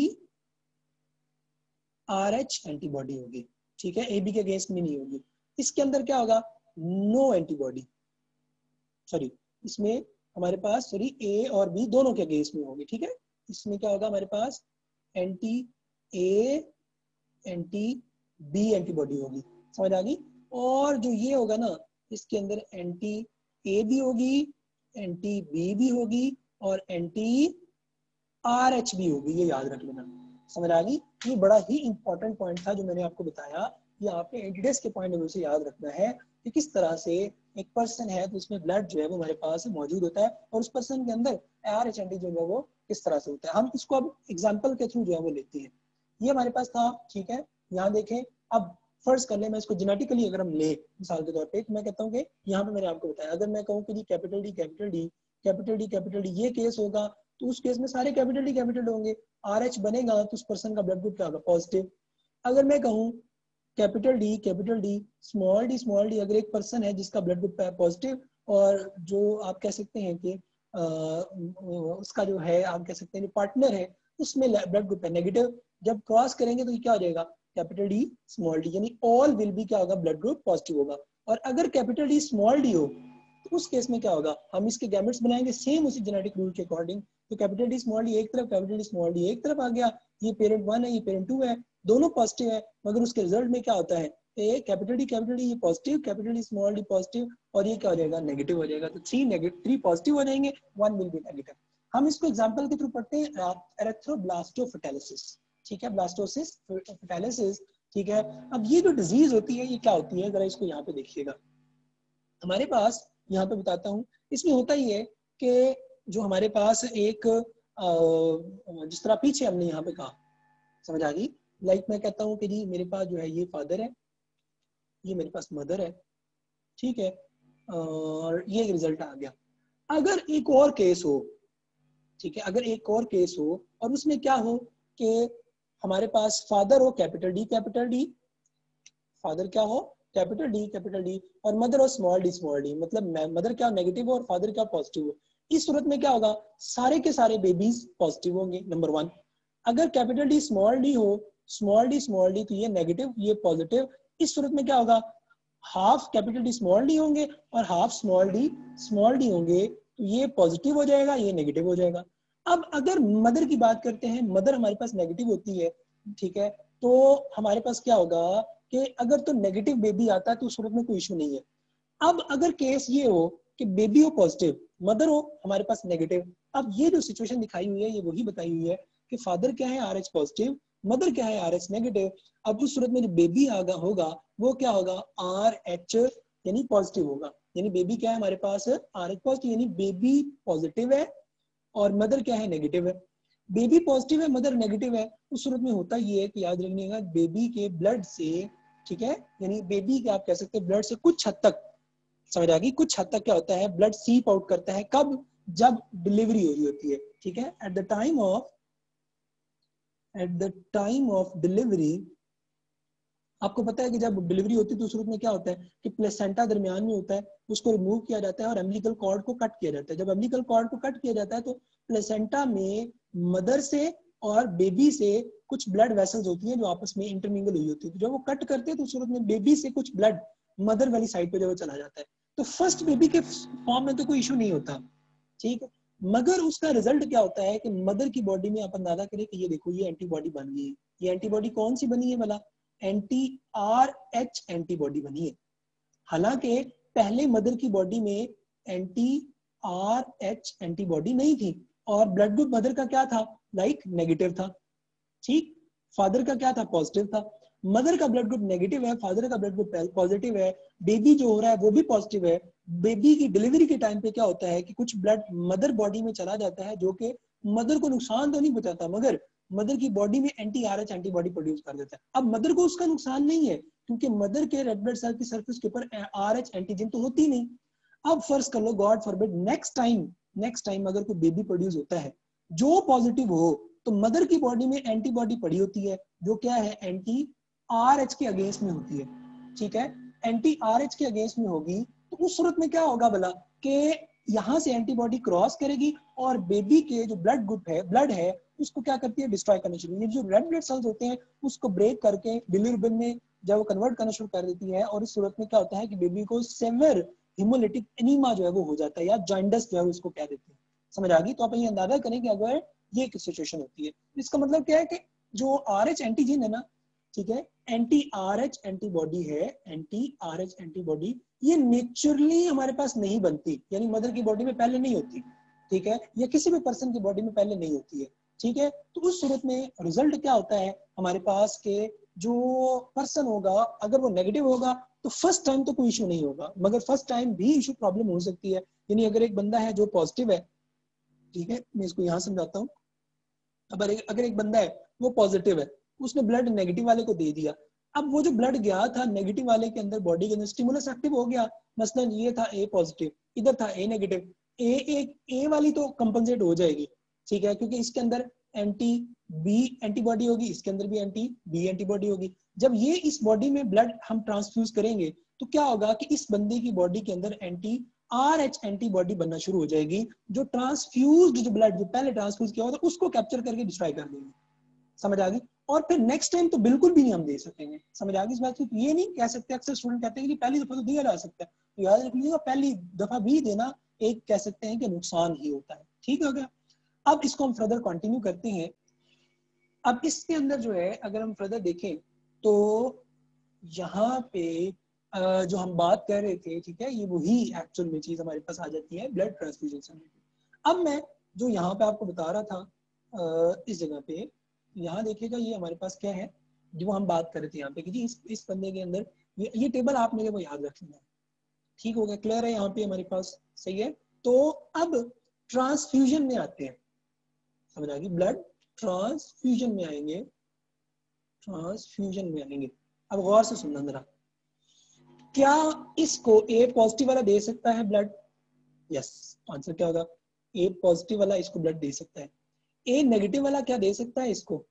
आर एच एंटीबॉडी होगी, ठीक है, ए बी के अगेंस्ट में नहीं होगी। इसके अंदर क्या होगा, नो एंटीबॉडी, सॉरी इसमें हमारे पास सॉरी ए और बी दोनों के अगेंस्ट में होगी, ठीक है। इसमें क्या होगा हमारे पास anti A anti B antibody होगी, समझ आ गई। और जो ये होगा ना, इसके अंदर एंटी ए भी होगी, एंटी बी भी होगी और एंटी आर एच भी होगी, ये याद रख लेना, समझ आ गई। ये बड़ा ही इंपॉर्टेंट पॉइंट था जो मैंने आपको बताया, ये आपने एंटीडेस के पॉइंट ऑफ व्यू से याद रखना है कि किस तरह से एक पर्सन है तो उसमें ब्लड जो है वो हमारे पास मौजूद होता है और उस पर्सन के अंदर आर एच एंटीजन जो है वो किस तरह से होता है। हम इसको अब एग्जाम्पल के थ्रू जो है वो लेते हैं। ये हमारे पास था, ठीक है, यहाँ देखें। अब फर्ज कर ले मैं इसको जेनेटिकली अगर हम ले मिसाल के तौर पे, तो मैं कहता हूँ कि यहाँ पे मैंने आपको बताया, अगर मैं कहूँ कि जी capital D capital D capital D capital D ये केस होगा, तो उस केस में सारे कैपिटल डी कैपिटल होंगे, आर एच बनेगा तो उस पर्सन का ब्लड ग्रुप क्या होगा, पॉजिटिव। अगर मैं कहूँ capital D capital D small D small D, अगर एक पर्सन है जिसका ब्लड ग्रुप है पॉजिटिव और जो आप कह सकते हैं कि आ, उसका जो है आप कह सकते हैं जो पार्टनर है उसमें ब्लड ग्रुप है नेगेटिव, जब क्रॉस करेंगे तो ये क्या हो जाएगा, कैपिटल डी स्मॉल डी, यानी ऑल विल बी क्या होगा, ब्लड ग्रुप पॉजिटिव होगा। और अगर कैपिटल डी स्मॉल डी हो तो उस केस में क्या होगा, हम इसके गैमेट्स बनाएंगे सेम उसी जेनेटिक रूल के अकॉर्डिंग। तो कैपिटल डी स्मॉल डी एक तरफ, कैपिटल डी स्मॉल डी एक तरफ आ गया, ये पेरेंट वन है ये पेरेंट टू है, दोनों पॉजिटिव है, मगर उसके रिजल्ट में क्या होता है, A capital D capital D ये positive, capital D small D positive और ये क्या हो जाएगा, नेगेटिव हो जाएगा। तो थ्री नेगेटिव थ्री पॉजिटिव हो जाएंगे, वन विल बी नेगेटिव। हम इसको एग्जांपल के थ्रू पढ़ते हैं, एरेथ्रोब्लास्टोफिटालिसिस, ठीक है, ब्लास्टोसिस फिटालिसिस, ठीक है। अब ये जो डिजीज होती है ये क्या होती है, जरा इसको यहाँ पे देखिएगा। हमारे पास यहाँ पे बताता हूँ, इसमें होता ही है कि जो हमारे पास एक जिस तरह पीछे हमने यहाँ पे कहा, समझ आ गई। लाइक मैं कहता हूँ कि जी मेरे पास जो है ये फादर है, ये मेरे पास मदर है, ठीक है, और ये रिजल्ट आ गया। अगर एक और केस हो, ठीक है, अगर एक और केस हो और उसमें क्या हो कि हमारे पास फादर हो capital D capital D, father क्या हो कैपिटल डी कैपिटल डी और मदर हो स्मॉल डी स्मॉल डी, मतलब मदर क्या नेगेटिव हो और फादर क्या पॉजिटिव हो, इस सूरत में क्या होगा, सारे के सारे बेबीज पॉजिटिव होंगे, नंबर वन। अगर कैपिटल डी स्मॉल डी हो, स्मॉल डी स्मॉल डी, तो ये नेगेटिव ये पॉजिटिव, इस सूरत में क्या होगा, half capital D small D होंगे और half small D small D होंगे, तो ये पॉजिटिव हो जाएगा ये नेगेटिव हो जाएगा। अब अगर मदर की बात करते हैं, मदर हमारे पास नेगेटिव होती है, ठीक है, तो हमारे पास क्या होगा कि अगर तो नेगेटिव बेबी आता है तो उस सूरत में कोई इशू नहीं है। अब अगर केस ये हो कि बेबी हो पॉजिटिव, मदर हो हमारे पास नेगेटिव, अब ये जो सिचुएशन दिखाई हुई है ये वही बताई हुई है कि फादर क्या है आर एच पॉजिटिव, मदर क्या है आर एच नेगेटिव। अब उस सूरत में जो बेबी आगा होगा वो क्या होगा, आर एच यानी पॉजिटिव होगा, यानी बेबी क्या है हमारे पास आर एच पॉजिटिव, यानी बेबी पॉजिटिव है और मदर क्या है नेगेटिव है। बेबी पॉजिटिव है मदर नेगेटिव है, उस सूरत में होता ये है कि याद रखिएगा बेबी के ब्लड से, ठीक है, यानी बेबी के आप कह सकते हैं ब्लड से कुछ हद तक, समझ आ गई, कुछ हद तक क्या होता है, ब्लड सीप आउट करता है, कब, जब डिलीवरी हो रही होती है, ठीक है, at the time of at the time of delivery. आपको पता है कि जब डिलीवरी होती है तो उस रूप में क्या होता है कि प्लेसेंटा दरमियान में होता है, उसको रिमूव किया जाता है और अम्बिलिकल कॉर्ड को कट किया जाता है। जब अम्बिलिकल कॉर्ड को कट किया जाता है तो प्लेसेंटा में मदर से और बेबी से कुछ ब्लड वेसल्स होती हैं जो आपस में इंटरमिंगल हुई होती है, तो जब वो कट करते हैं तो उस सूरत में बेबी से कुछ ब्लड मदर वाली साइड पे जब वो चला जाता है, तो फर्स्ट बेबी के फॉर्म में तो कोई इशू नहीं होता, ठीक है, मगर उसका रिजल्ट क्या होता है कि मदर की बॉडी में आप अंदाजा करें कि ये देखो ये एंटीबॉडी बन गई है। ये एंटीबॉडी कौन सी बनी है भला, एंटी आर एच एंटीबॉडी बनी है। हालांकि पहले मदर की बॉडी में एंटी आर एच एंटीबॉडी नहीं थी और ब्लड ग्रुप मदर का क्या था, लाइक नेगेटिव था, ठीक, फादर का क्या था, पॉजिटिव था। मदर का ब्लड ग्रुप नेगेटिव है, फादर का ब्लड ग्रुप पॉजिटिव है, बेबी जो हो रहा है वो भी पॉजिटिव है। बेबी की डिलीवरी के टाइम पे क्या होता है कि कुछ ब्लड मदर बॉडी में चला जाता है जो कि मदर को नुकसान तो नहीं पहुंचाता मगर मदर की बॉडी में anti R H antibody produce कर देता है। अब मदर को उसका नुकसान नहीं है क्योंकि मदर के रेड ब्लड सेल की सरफेस के ऊपर आर एच एंटीजन तो होती नहीं। अब फर्ज कर लो god forbid next time next time अगर कोई बेबी प्रोड्यूस होता है जो पॉजिटिव हो तो मदर की बॉडी में एंटीबॉडी पड़ी होती है जो क्या है, एंटी आर एच के अगेंस्ट में होती है, ठीक है, एंटी आर एच के अगेंस्ट में होगी, तो उस सूरत में क्या होगा भला कि यहाँ से एंटीबॉडी क्रॉस करेगी और बेबी के जो ब्लड ग्रुप है, ब्लड है, उसको क्या करती है, डिस्ट्रॉय करना शुरू। ये जो रेड ब्लड सेल्स होते हैं उसको ब्रेक करके बिलिरुबिन में जब वो कन्वर्ट करना शुरू कर देती है, और इस सूरत में क्या होता है कि बेबी को सेवर हिमोलिटिक एनीमा जो है वो हो जाता है, या जॉइंडस जो है उसको कह देते हैं। समझ आ गई? तो आप ये अंदाजा करें कि अगर ये एक सिचुएशन होती है, इसका मतलब क्या है कि जो आर एच एंटीजन है ना, ठीक है, एंटी आर एच एंटीबॉडी है, एंटी आर एच एंटीबॉडी, ये नेचुरली हमारे पास नहीं बनती, यानी मदर की बॉडी में पहले नहीं होती, ठीक है, या किसी भी पर्सन की बॉडी में पहले नहीं होती है, ठीक है। तो उस सूरत में रिजल्ट क्या होता है हमारे पास के जो पर्सन होगा, अगर वो नेगेटिव होगा तो फर्स्ट टाइम तो कोई इशू नहीं होगा, मगर फर्स्ट टाइम भी इशू प्रॉब्लम हो सकती है। यानी अगर एक बंदा है जो पॉजिटिव है, ठीक है, मैं इसको यहाँ समझाता हूँ। अब अगर एक बंदा है वो पॉजिटिव है, उसने ब्लड नेगेटिव वाले को दे दिया, अब वो जो ब्लड गया था नेगेटिव वाले के अंदर, बॉडी के अंदर स्टिमुलस एक्टिव हो गया, मसलन ये था ए पॉजिटिव, इधर था ए नेगेटिव, ए एक ए वाली तो कंपनसेट हो जाएगी, ठीक है, क्योंकि इसके अंदर एंटी बी एंटीबॉडी होगी, इसके अंदर भी एंटी बी एंटीबॉडी होगी। जब ये इस बॉडी में ब्लड हम ट्रांसफ्यूज करेंगे तो क्या होगा कि इस बंदे की बॉडी के अंदर एंटी आर एच एंटीबॉडी बनना शुरू हो जाएगी, जो ट्रांसफ्यूज्ड जो ब्लड जो पहले ट्रांसफ्यूज किया होता है उसको कैप्चर करके डिस्ट्रॉय कर देंगे। समझ आ गई? और फिर नेक्स्ट टाइम तो बिल्कुल भी नहीं हम दे सकेंगे। समझ आ गई इस बात की? ये नहीं कह सकते, अक्सर स्टूडेंट कहते हैं कि पहली दफा तो दिया जा सकता है, तो याद रख लीजिएगा पहली दफा भी देना एक कह सकते हैं कि नुकसान ही होता है। ठीक हो गया? अब इसको हम फर्दर कंटिन्यू करते हैं। अब इसके अंदर जो है अगर हम फर्दर देखें तो यहाँ पे जो हम बात कर रहे थे, ठीक है, ये वही एक्चुअल में चीज हमारे पास आ जाती है ब्लड ट्रांसफ्यूजन से। अब मैं जो यहाँ पे आपको बता रहा था इस जगह पे, यहाँ देखिएगा ये हमारे पास क्या है जो हम बात कर रहे थे यहाँ पे कि जी इस इस बंदे के अंदर ये, ये टेबल आप मेरे को याद रख लेना। ठीक हो गया? क्लियर है यहाँ पे हमारे पास? सही है। तो अब ट्रांसफ्यूजन में आते हैं। समझ आ गई? ब्लड ट्रांसफ्यूजन में आएंगे, ट्रांसफ्यूजन में आएंगे। अब गौर से सुनना जरा, क्या इसको ए पॉजिटिव वाला दे सकता है ब्लड? यस। आंसर क्या होगा? ए पॉजिटिव वाला इसको ब्लड दे सकता है। ए नेगेटिव वाला क्या दे सकता है इसको?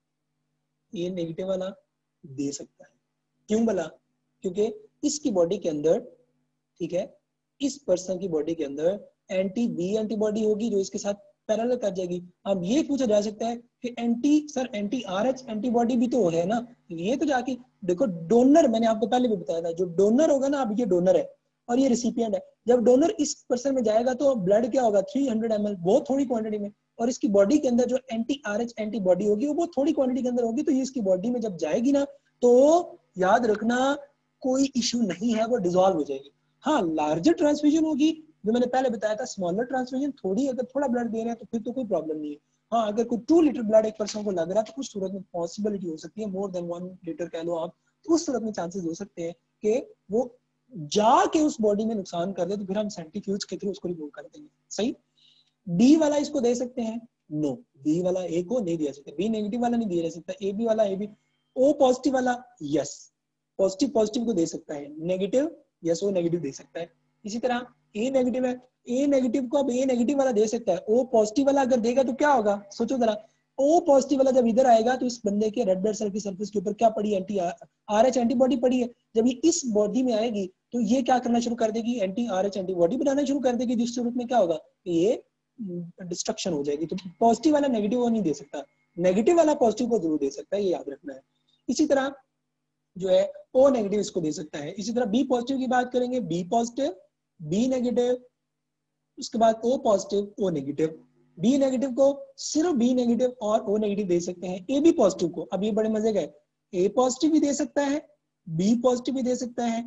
ए नेगेटिव वाला दे सकता है। क्यों भला? क्योंकि इसकी बॉडी के अंदर, ठीक है, इस पर्सन की बॉडी के अंदर एंटी बी एंटीबॉडी होगी जो इसके साथ पैरेलल कर जाएगी। अब ये पूछा जा सकता है कि anti sir anti Rh antibody भी तो है ना, ये तो जाके देखो डोनर, मैंने आपको पहले भी बताया था, जो डोनर होगा ना, अब ये डोनर है और ये रिसिपिएंट है। जब डोनर इस पर्सन में जाएगा तो ब्लड क्या होगा? थ्री हंड्रेड एम एल, बहुत थोड़ी क्वांटिटी में, और इसकी बॉडी के अंदर जो एंटी आरएच एंटीबॉडी होगी वो बहुत थोड़ी क्वांटिटी के अंदर होगी। तो ये इसकी बॉडी में जब जाएगी ना, तो याद रखना कोई इश्यू नहीं है, वो डिजोल्व हो जाएगी। हाँ, लार्जर ट्रांसफ्यूजन होगी जो मैंने पहले बताया था, स्मॉलर ट्रांसफ्यूजन थोड़ी, अगर थोड़ा ब्लड दे रहे हैं तो फिर तो कोई प्रॉब्लम नहीं है। हाँ, अगर कोई टू लीटर ब्लड एक पर्सन को लग रहा है तो उस सूरत में पॉसिबिलिटी हो सकती है, मोर देन वन लीटर कह लो आप, तो उस सूरत में चांसेस हो सकते हैं कि वो जाके उस बॉडी में नुकसान कर दे, तो फिर हम सेंट्रीफ्यूज के थ्रू उसको रिमूव कर देंगे। सही? डी वाला इसको दे सकते हैं? नो, बी वाला ए को नहीं दिया सकता, बी नेगेटिव वाला नहीं दिया जा सकता। ए बी वाला ए बी, ओ पॉजिटिव वाला यस, पॉजिटिव पॉजिटिव को दे सकता है, नेगेटिव यस ओ नेगेटिव दे सकता है। इसी तरह ए नेगेटिव है, ए नेगेटिव को अब ए नेगेटिव वाला दे सकता है। ओ पॉजिटिव वाला अगर देगा तो क्या होगा? सोचो जरा, ओ पॉजिटिव वाला जब इधर आएगा तो इस बंदे के रेड ब्लड सेल की सरफेस के ऊपर क्या पड़ी? एंटी आरएच एंटीबॉडी पड़ी है। जब ये इस बॉडी में आएगी तो ये क्या करना शुरू कर देगी? एंटी आरएच एंटीबॉडी बनाना शुरू कर देगी, जिस सूरत में क्या होगा? ये डिस्ट्रक्शन हो जाएगी। तो पॉजिटिव वाला नेगेटिव को नहीं दे सकता, नेगेटिव वाला पॉजिटिव को जरूर दे सकता है, ये याद रखना है। इसी तरह जो है ओ नेगेटिव इसको दे सकता है। इसी तरह बी पॉजिटिव की बात करेंगे, बी पॉजिटिव, बी नेगेटिव, उसके बाद O positive, O negative. B negative को सिर्फ बी नेगेटिव और ओ नेगेटिव दे सकते हैं। ए बी पॉजिटिव को, अब ये बड़े मजे का है, ए पॉजिटिव भी दे सकता है, बी पॉजिटिव भी दे सकता है,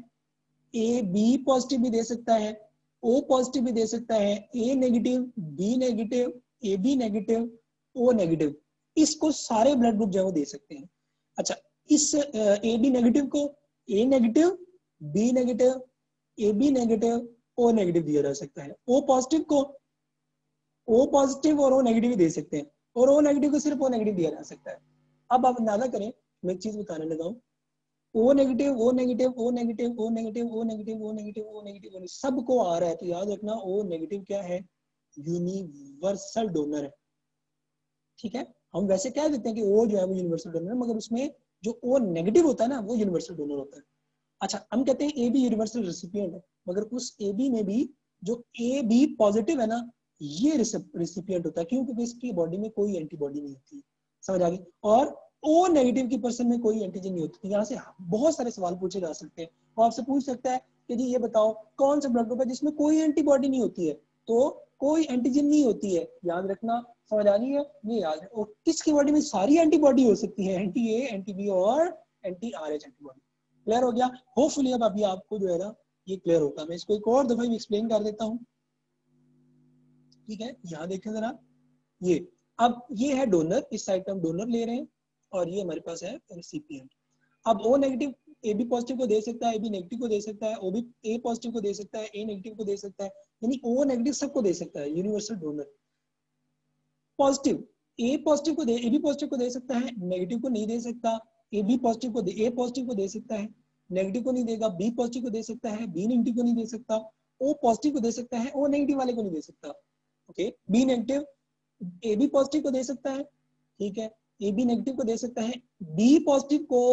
ए बी पॉजिटिव भी दे सकता है, ओ पॉजिटिव भी दे सकता है, A negative, B negative, A B negative, O negative, इसको सारे ब्लड ग्रुप जो है वो दे सकते हैं। अच्छा, इस ए बी नेगेटिव को A negative, B negative, A B negative, O negative दिया जा सकता है। ओ पॉजिटिव को ओ पॉजिटिव और ओ नेगेटिव दे सकते हैं, और ओ नेगेटिव को सिर्फ ओ नेगेटिव दिया जा सकता है। अब आप अंदाजा करें, मैं एक चीज बताने लगा हूं, O negative, O negative, O negative, O negative, O negative, O negative, O negative, सबको आ रहा है, तो याद रखना ओ नेगेटिव क्या है? यूनिवर्सल डोनर है। ठीक है? हम वैसे कह देते हैं कि ओ जो है वो यूनिवर्सल डोनर है, मगर उसमें जो ओ नेगेटिव होता है ना वो यूनिवर्सल डोनर होता है। अच्छा, हम कहते हैं ए बी यूनिवर्सल रेसिपिएंट है, मगर उस ए बी में भी जो ए बी पॉजिटिव है ना ये रेसिपिएंट होता है, क्यों? क्योंकि इसकी बॉडी में कोई एंटीबॉडी नहीं होती, समझ आ गई। और ओ नेगेटिव की पर्सन में कोई एंटीजन नहीं होती। यहाँ से बहुत सारे सवाल पूछे जा सकते हैं। वो आपसे पूछ सकता है कि जी ये बताओ कौन सा ब्लड ग्रुप है जिसमें कोई एंटीबॉडी नहीं होती है, तो कोई एंटीजन नहीं होती है, याद रखना, समझ आ रही है, ये याद है। और किसकी बॉडी में सारी एंटीबॉडी हो सकती है, एंटी ए, एंटी बी और anti R H antibody. Clear हो गया? होपफुली अब अभी आपको जो है ना ये क्लियर होगा। मैं इसको एक और दफा भी एक्सप्लेन कर देता हूँ, ठीक है। यहाँ देखें जरा, ये अब ये है डोनर, इस साइड पे हम डोनर ले रहे हैं और ये हमारे पास है रेसिपिएंट। अब O negative A B positive को दे सकता है, ए बी नेगेटिव को दे सकता है, ओ बी ए पॉजिटिव को दे सकता है, ए नेगेटिव को दे सकता है, यानी ओ नेगेटिव सबको दे सकता है, universal donor. Positive A positive को दे, ए बी पॉजिटिव को दे सकता है, नेगेटिव को नहीं दे सकता। ए बी पॉजिटिव को दे, ए पॉजिटिव को दे सकता है, नेगेटिव को नहीं देगा। बी पॉजिटिव को दे सकता है, बी नेगेटिव को नहीं दे सकता। ओ पॉजिटिव को दे सकता है, ओ नेगेटिव वाले को नहीं दे सकता। Okay, B negative A B positive को दे सकता है, ठीक है, ए बी नेगेटिव को दे सकता है, बी पॉजिटिव को,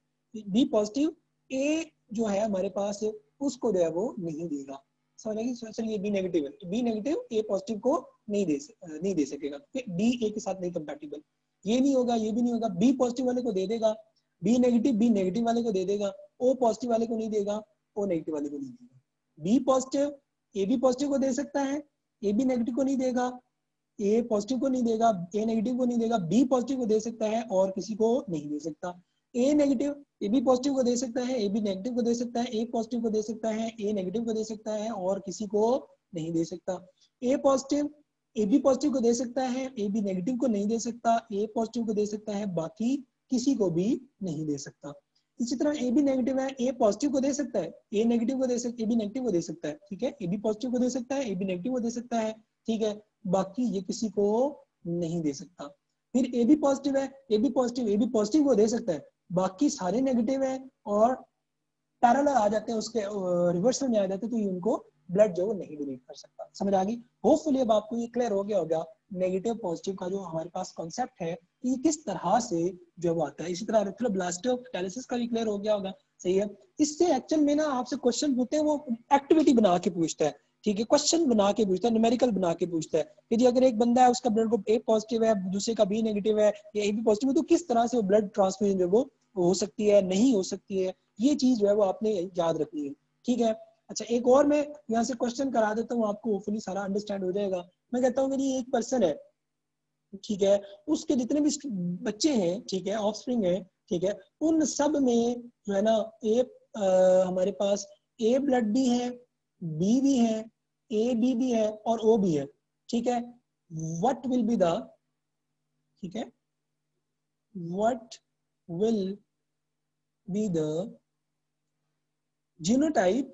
बी पॉजिटिव ए जो है हमारे पास उसको जो है वो नहीं देगा, समझ आएगी। चलिए बी नेगेटिव है तो बी नेगेटिव ए पॉजिटिव को नहीं दे नहीं दे सकेगा, बी ए के साथ नहीं कंपैटिबल, ये नहीं होगा, ये भी नहीं होगा। बी पॉजिटिव वाले को दे देगा, बी नेगेटिव बी नेगेटिव वाले को दे देगा, ओ पॉजिटिव वाले को नहीं देगा, ओ नेगेटिव वाले को नहीं देगा। B positive A B positive को दे सकता है, ए बी नेगेटिव को नहीं देगा, ए पॉजिटिव को नहीं देगा, ए नेगेटिव को नहीं देगा, बी पॉजिटिव को दे सकता है और किसी को नहीं दे सकता। A negative A B positive को दे सकता है, ए बी नेगेटिव को दे सकता है, ए पॉजिटिव को दे सकता है, ए नेगेटिव को दे सकता है और किसी को नहीं दे सकता। A positive A B positive को दे सकता है, ए बी नेगेटिव को नहीं दे सकता, ए पॉजिटिव को दे सकता है, बाकी किसी को भी नहीं दे सकता। इसी तरह ए बी नेगेटिव है, ए पॉजिटिव को दे सकता है, ए नेगेटिव को दे सकता है, ए बी नेगेटिव को दे सकता है, ठीक है, ए बी पॉजिटिव को दे सकता है, ए बी नेगेटिव को दे सकता है, ठीक है, बाकी ये किसी को नहीं दे सकता। फिर ए बी पॉजिटिव है, A B positive A B positive को दे सकता है, बाकी सारे नेगेटिव है और पैरेलल आ जाते हैं, उसके रिवर्सल में आ जाते हैं, तो ये उनको ब्लड जो नहीं डोनेट कर सकता। समझ आ गई? होपफुली अब आपको ये क्लियर हो गया होगा नेगेटिव पॉजिटिव का जो हमारे पास कॉन्सेप्ट है कि किस तरह से जो वो आता है। इसी तरह रेटिकुलोब्लास्टोडायलिसिस का भी क्लियर हो गया होगा, सही है। इससे एक्चुअल में ना आपसे क्वेश्चन पूछते हैं, वो एक्टिविटी बना के पूछता है, ठीक है, क्वेश्चन बना के पूछता है, न्यूमेरिकल बना के पूछता है कि जी अगर एक बंदा है उसका ब्लड ग्रुप ए पॉजिटिव है, दूसरे का बी नेगेटिव है या ए बी पॉजिटिव है, तो किस तरह से वो ब्लड ट्रांसफ्यूजन जो वो हो सकती है, नहीं हो सकती है, ये चीज जो है वो आपने याद रखनी है, ठीक है। अच्छा, एक और मैं यहाँ से क्वेश्चन करा देता हूँ, आपको होपफुली सारा अंडरस्टैंड हो जाएगा। मैं कहता हूँ मेरी एक पर्सन है, ठीक है, उसके जितने भी बच्चे हैं, ठीक है, ऑफस्प्रिंग है, ठीक है, उन सब में जो है ना ए आ, हमारे पास ए ब्लड भी है, बी भी है, ए बी भी है और ओ भी है, ठीक है। व्हाट विल बी द, ठीक है, what will be the genotype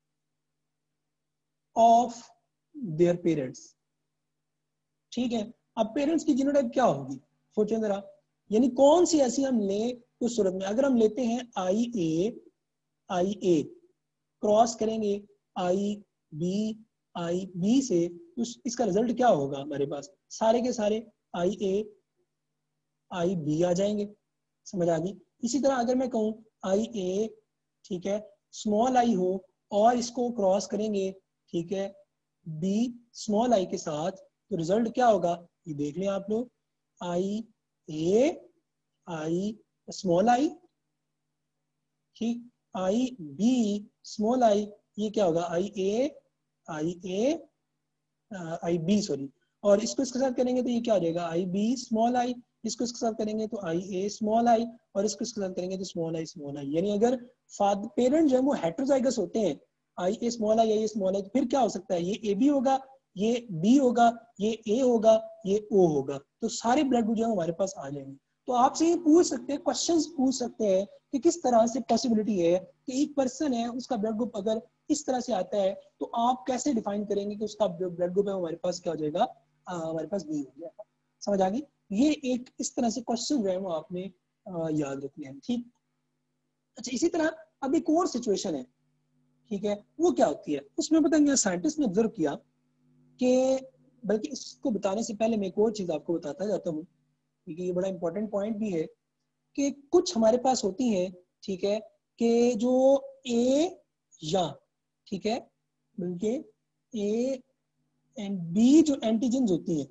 of their parents, ठीक है। अब पेरेंट्स की जीनोटाइप क्या होगी, सोचें जरा, यानी कौन सी ऐसी हम ले उस सूरत में, अगर हम लेते हैं आई ए, आई ए क्रॉस करेंगे आई बी, आई बी से, तो इसका रिजल्ट क्या होगा हमारे पास, सारे के सारे आई ए आई बी आ जाएंगे, समझ आ गई। इसी तरह अगर मैं कहूँ आई ए, ठीक है, स्मॉल आई हो और इसको क्रॉस करेंगे, ठीक है, बी स्मॉल आई के साथ, तो रिजल्ट क्या होगा, ये देख लें आप लोग, आई ए आई स्मॉल आई, ठीक, आई बी स्मॉल आई, ये क्या होगा, आई A I A I B sorry, और इसको इसके साथ करेंगे तो ये क्या हो जाएगा, आई बी स्मॉल आई, इसको इसके साथ करेंगे तो आई ए स्मॉल आई, और इसको इसके साथ करेंगे तो स्मॉल आई स्मॉल आई। यानी अगर फादर पेरेंट जो है वो हेटेरोजाइगस होते हैं, आई A small I I A small आई, तो फिर क्या हो सकता है, ये ए बी होगा, ये बी होगा, ये ए होगा, ये ओ होगा, तो सारे ब्लड ग्रुप जो है हमारे पास आ जाएंगे। तो आपसे ये पूछ सकते हैं, क्वेश्चंस पूछ सकते हैं कि किस तरह से पॉसिबिलिटी है कि एक पर्सन है उसका ब्लड ग्रुप अगर इस तरह से आता है, तो आप कैसे डिफाइन करेंगे कि उसका ब्लड ग्रुप है हमारे पास क्या हो जाएगा, आ, हमारे पास बी हो जाएगा। समझ आ गई? ये एक इस तरह से क्वेश्चन जो है वो आपने आ, याद रखने हैं, ठीक। अच्छा, इसी तरह अब एक और सिचुएशन है, ठीक है, वो क्या होती है, उसमें बताएंगे साइंटिस्ट ने ऑब्जर्व किया कि, बल्कि इसको बताने से पहले मैं एक और चीज आपको बताता जाता हूँ, क्योंकि ये बड़ा इंपॉर्टेंट पॉइंट भी है कि कुछ हमारे पास होती हैं, ठीक है, कि जो ए या, ठीक है, बल्कि ए एंड बी जो एंटीजेंस होती हैं,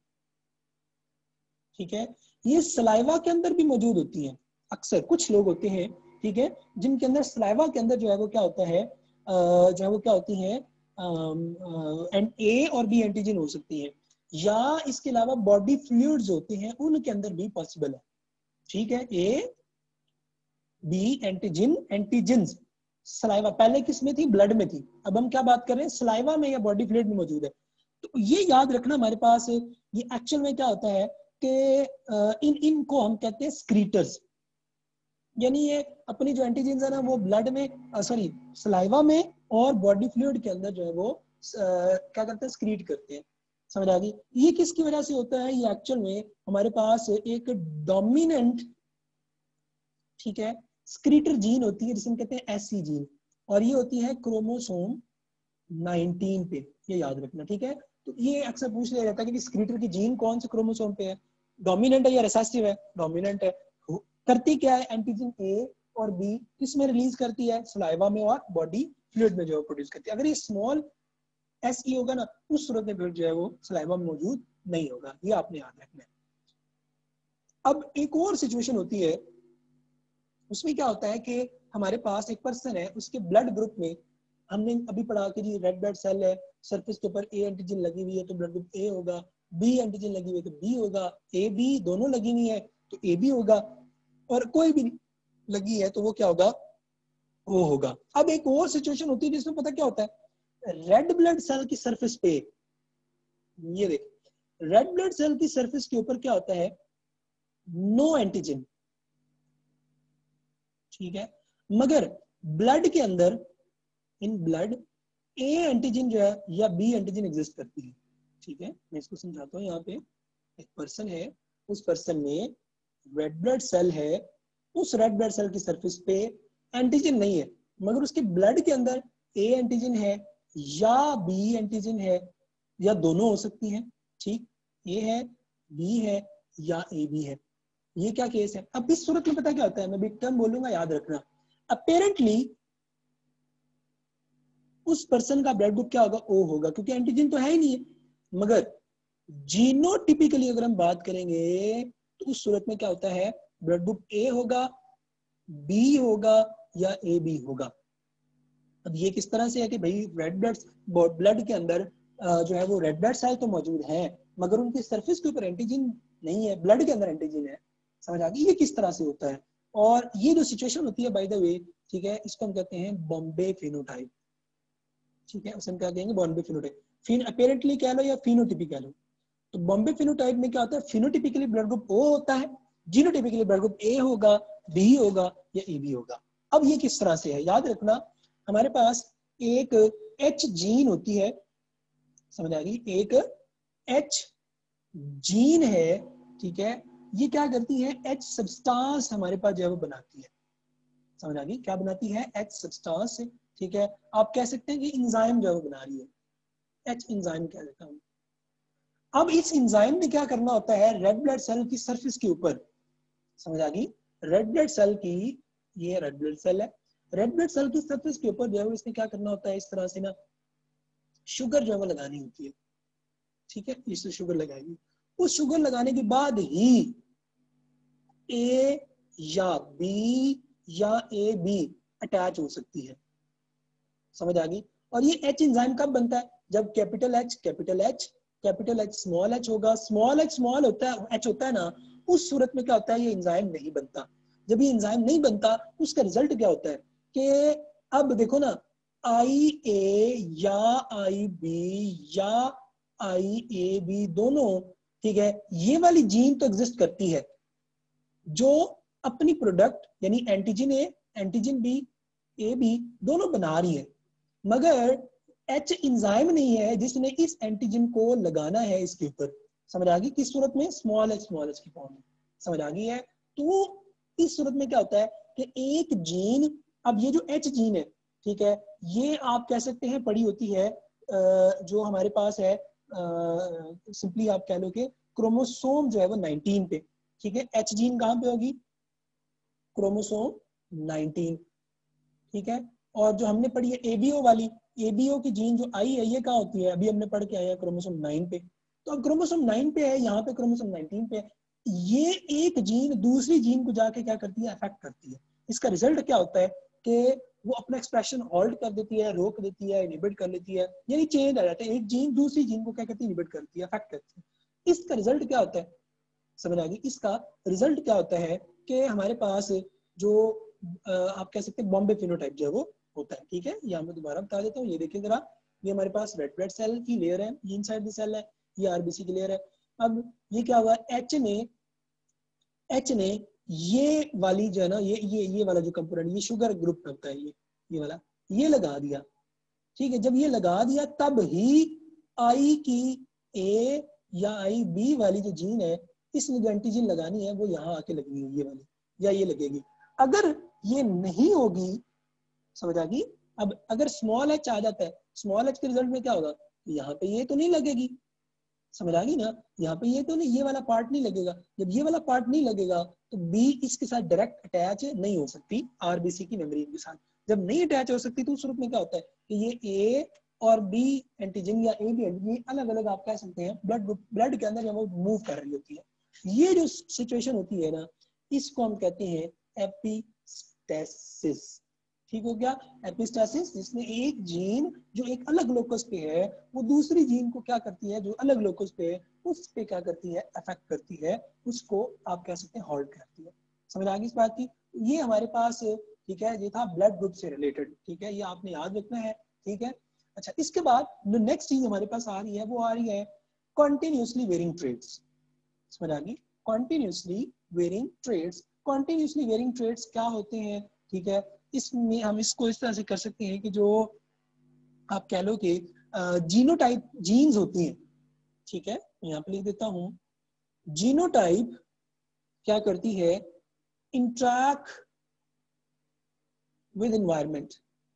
ठीक है, ये सलाइवा के अंदर भी मौजूद होती हैं। अक्सर कुछ लोग होते हैं, ठीक है, जिनके अंदर सलाइवा के अंदर जो है वो क्या होता है, जो है वो क्या होती है, एंड ए और बी एंटीजन हो सकती है, या इसके अलावा बॉडी फ्लूइड्स होते हैं उनके अंदर भी पॉसिबल है, ठीक है। A B antigen, antigens saliva पहले किस में थी, ब्लड में थी, अब हम क्या बात कर रहे हैं, सलाइवा में या बॉडी फ्लूइड में मौजूद है। तो ये याद रखना हमारे पास, ये एक्चुअल में क्या होता है कि इन इनको हम कहते हैं स्क्रीटर्स, यानी ये अपनी जो एंटीजेंस है ना वो ब्लड में, सॉरी सलाइवा में और बॉडी फ्लूइड के अंदर जो है वो आ, क्या करते हैं, स्क्रीट करते हैं। समझ आ गई? ये किसकी वजह से होता है, ये एक्चुअल में हमारे पास एक डोमिनेंट, ठीक है, स्क्रीटर जीन होती है जिसे हम कहते हैं एससी जीन, और ये होती है क्रोमोसोम नाइनटीन पे, ये याद रखना, ठीक है। तो ये अक्सर पूछ लिया जाता है कि स्क्रीटर की जीन कौन से क्रोमोसोम पे है, डोमिनेंट है या रिसेसिव है, डोमिनेंट है। करती क्या है, एंटीजन ए और बी किस में रिलीज करती है, सलाइवा में और बॉडी फ्लूइड में जो है प्रोड्यूस करती है। अगर ये स्मॉल एस ई होगा ना, उस सूरत में फिर जो है वो सलाइवा में मौजूद नहीं होगा, ये आपने याद रखना है। अब एक और सिचुएशन होती है, उसमें क्या होता है कि हमारे पास एक पर्सन है, उसके ब्लड ग्रुप में हमने अभी पढ़ा कि जी रेड ब्लड सेल है, सरफेस के ऊपर ए एंटीजन लगी हुई है तो ब्लड ग्रुप ए होगा, बी एंटीजन लगी हुई है तो बी होगा, ए बी दोनों लगी हुई है तो ए बी होगा, और कोई भी लगी है तो वो क्या होगा, वो होगा। अब एक और सिचुएशन होती है जिसमें पता क्या होता है, रेड ब्लड सेल की सरफेस पे, ये देख, रेड ब्लड सेल की सरफेस के ऊपर क्या होता है, नो एंटीजन, ठीक है, मगर ब्लड के अंदर, इन ब्लड ए एंटीजन जो है या बी एंटीजन एग्जिस्ट करती है, ठीक है। मैं इसको समझाता हूँ। यहाँ पे एक पर्सन है, उस पर्सन में रेड ब्लड सेल है, उस रेड ब्लड सेल की सरफेस पे एंटीजन नहीं है, मगर उसके ब्लड के अंदर ए एंटीजन है या बी एंटीजन है, या दोनों हो सकती हैं, ठीक, ए है, बी है या ए बी है। ये क्या केस है? अब इस सूरत में पता क्या होता है, मैं बिग टर्म बोलूंगा, याद रखना। अपेरेंटली उस पर्सन का ब्लड ग्रुप क्या होगा, ओ होगा, क्योंकि एंटीजन तो है ही नहीं है। मगर जीनोटिपिकली अगर हम बात करेंगे तो उस सूरत में क्या होता है, ब्लड ग्रुप ए होगा, बी होगा या ए बी होगा। अब ये किस तरह से है कि भाई रेड ब्लड ब्लड के अंदर जो है वो रेड ब्लड सेल तो मौजूद है, मगर उनकी सरफेस के ऊपर एंटीजन नहीं है, ब्लड के अंदर एंटीजन है। समझ आ गई? ये किस तरह से होता है। और ये जो सिचुएशन होती है, बाय द वे, ठीक है, इसको हम कहते हैं बॉम्बे फिनोटाइप, ठीक है, उसे हम क्या कहेंगे, बॉम्बे फिनोटाइप। फिन अपेरेंटली कह लो या फिनोटिपिक कह लो। तो बॉम्बे फिनोटाइप में क्या होता है, फिनोटिपिकली ब्लड ग्रुप ओ होता है, जीनोटिपिकली ब्लड ग्रुप ए होगा, बी होगा या ए बी होगा। अब ये किस तरह से है, याद रखना, हमारे पास एक एच जीन होती है, समझ आ गई, एक एच जीन है, ठीक है, ये क्या करती है, एच सब्सटेंस हमारे पास जो है वो बनाती है। समझ आ गई? क्या बनाती है, एच सब्सटेंस, ठीक है। आप कह सकते हैं कि एंजाइम जो है वो बना रही है, एच एंजाइम कह देता हूं। अब इस एंजाइम में क्या करना होता है, रेड ब्लड सेल की सरफेस के ऊपर, समझ आ गई, रेड ब्लड सेल की, ये रेड ब्लड सेल है, रेड ब्लड सेल की सरफेस के ऊपर जो है वो इसने क्या करना होता है, इस तरह से ना शुगर जो है वो लगानी होती है, ठीक है, इससे शुगर लगाएगी। उस शुगर लगाने के बाद ही ए या बी या ए बी अटैच हो सकती है। समझ आ गई? और ये एच एंजाइम कब बनता है, जब capital H capital H capital H small H होगा, स्मॉल एच स्मॉल होता है, एच होता है ना, उस सूरत में क्या होता है, ये एंजाइम नहीं बनता। जब ये एंजाइम नहीं बनता, उसका रिजल्ट क्या होता है कि अब देखो ना, आई ए या आई बी या आई ए बी दोनों, ठीक है, ये वाली जीन तो एग्जिस्ट करती है जो अपनी प्रोडक्ट यानी antigen A antigen B A B दोनों बना रही है, मगर एच एंजाइम नहीं है जिसने इस एंटीजन को लगाना है इसके ऊपर। समझ आ गई? किस सूरत में, स्मॉल एच स्मॉल एच की फॉर्म में। समझ आ गई है? तो इस सूरत में क्या होता है कि एक जीन, अब ये जो एच जीन है, ठीक है, ये आप कह सकते हैं पड़ी होती है जो हमारे पास है, सिंपली आप कह लो कि क्रोमोसोम जो है वो नाइनटीन पे, ठीक है। एच जीन कहाँ पे होगी, क्रोमोसोम नाइनटीन, ठीक है। और जो हमने पढ़ी है एबीओ वाली, एबीओ की जीन जो आई है ये कहाँ होती है, अभी हमने पढ़ के आए हैं क्रोमोसोम नाइन पे। तो अब क्रोमोसोम नाइन पे है, यहाँ पे क्रोमोसोम नाइनटीन पे है। ये एक जीन दूसरी जीन को जाके क्या करती है, अफेक्ट करती है। इसका रिजल्ट क्या होता है कि वो अपना एक्सप्रेशन हॉल्ट कर देती है, रोक देती है, इनहिबिट कर लेती है, यानी चेंज आ जाता है। एक जीन दूसरी जीन को क्या करती है, इनहिबिट करती है, अफेक्ट करती है। इसका रिजल्ट क्या होता है, समझ आ गई। इसका रिजल्ट क्या होता है कि हमारे पास जो आप कह सकते हैं बॉम्बे फिनोटाइप जो है वो होता है, ठीक है। यहाँ मैं दोबारा बता देता हूँ, ये देखिए जरा, ये हमारे पास रेड ब्लड सेल की लेयर है, ये इनसाइड द सेल है, ये आरबीसी की लेयर है। अब ये क्या हुआ, एच ने एच ने ये वाली जो है ना, ये ये ये वाला जो कंपोनेंट, ये शुगर ग्रुप होता है, ये ये वाला ये लगा दिया, ठीक है। जब ये लगा दिया तब ही आई की ए या आई बी वाली जो जीन है, इसमें जो एंटीजीन लगानी है वो यहाँ आके लगनी है, ये वाली या ये लगेगी। अगर ये नहीं होगी, समझ आ गई। अब अगर स्मॉल एच आ जाता है, स्मॉल एच के रिजल्ट में क्या होगा, यहाँ पे ये तो नहीं लगेगी, समझ आ गई ना, यहाँ पे ये तो नहीं, ये वाला पार्ट नहीं लगेगा। जब ये वाला पार्ट नहीं लगेगा तो बी इसके साथ डायरेक्ट अटैच नहीं हो सकती आरबीसी की मेम्ब्रेन के साथ। जब नहीं अटैच हो सकती तो उस रूप में क्या होता है कि ये ए और बी एंटीजन या ए बी एंटीजन अलग अलग आप कह सकते हैं ब्लड ब्लड के अंदर वो मूव कर रही होती है। ये जो सिचुएशन होती है ना, इसको हम कहते हैं एपिस्टेसिस, ठीक हो गया। एपिस्टेसिस जिसमें एक जीन जो एक अलग लोकस पे है वो दूसरी जीन को क्या करती है, जो अलग लोकस पे है उस पे क्या करती है, अफेक्ट करती है, उसको आप कह सकते हैं हॉल्ट करती है। समझ आ गई इस बात की। ये हमारे पास, ठीक है, ये था ब्लड ग्रुप से रिलेटेड, ठीक है, ये आपने याद रखना है, ठीक है। अच्छा, इसके बाद जो नेक्स्ट चीज हमारे पास आ रही है वो आ रही है कॉन्टिन्यूसली वेरिंग ट्रेड्स। समझ आ गई, continuously varying traits. Continuously varying traits क्या होते हैं, ठीक है। इसमें हम इसको इस तरह से कर सकते हैं कि जो आप कह लो कि जीनोटाइप जीन्स होती हैं, ठीक है, यहाँ पे लिख देता हूं, जीनोटाइप क्या करती है, इंटरैक्ट विद एनवायरनमेंट।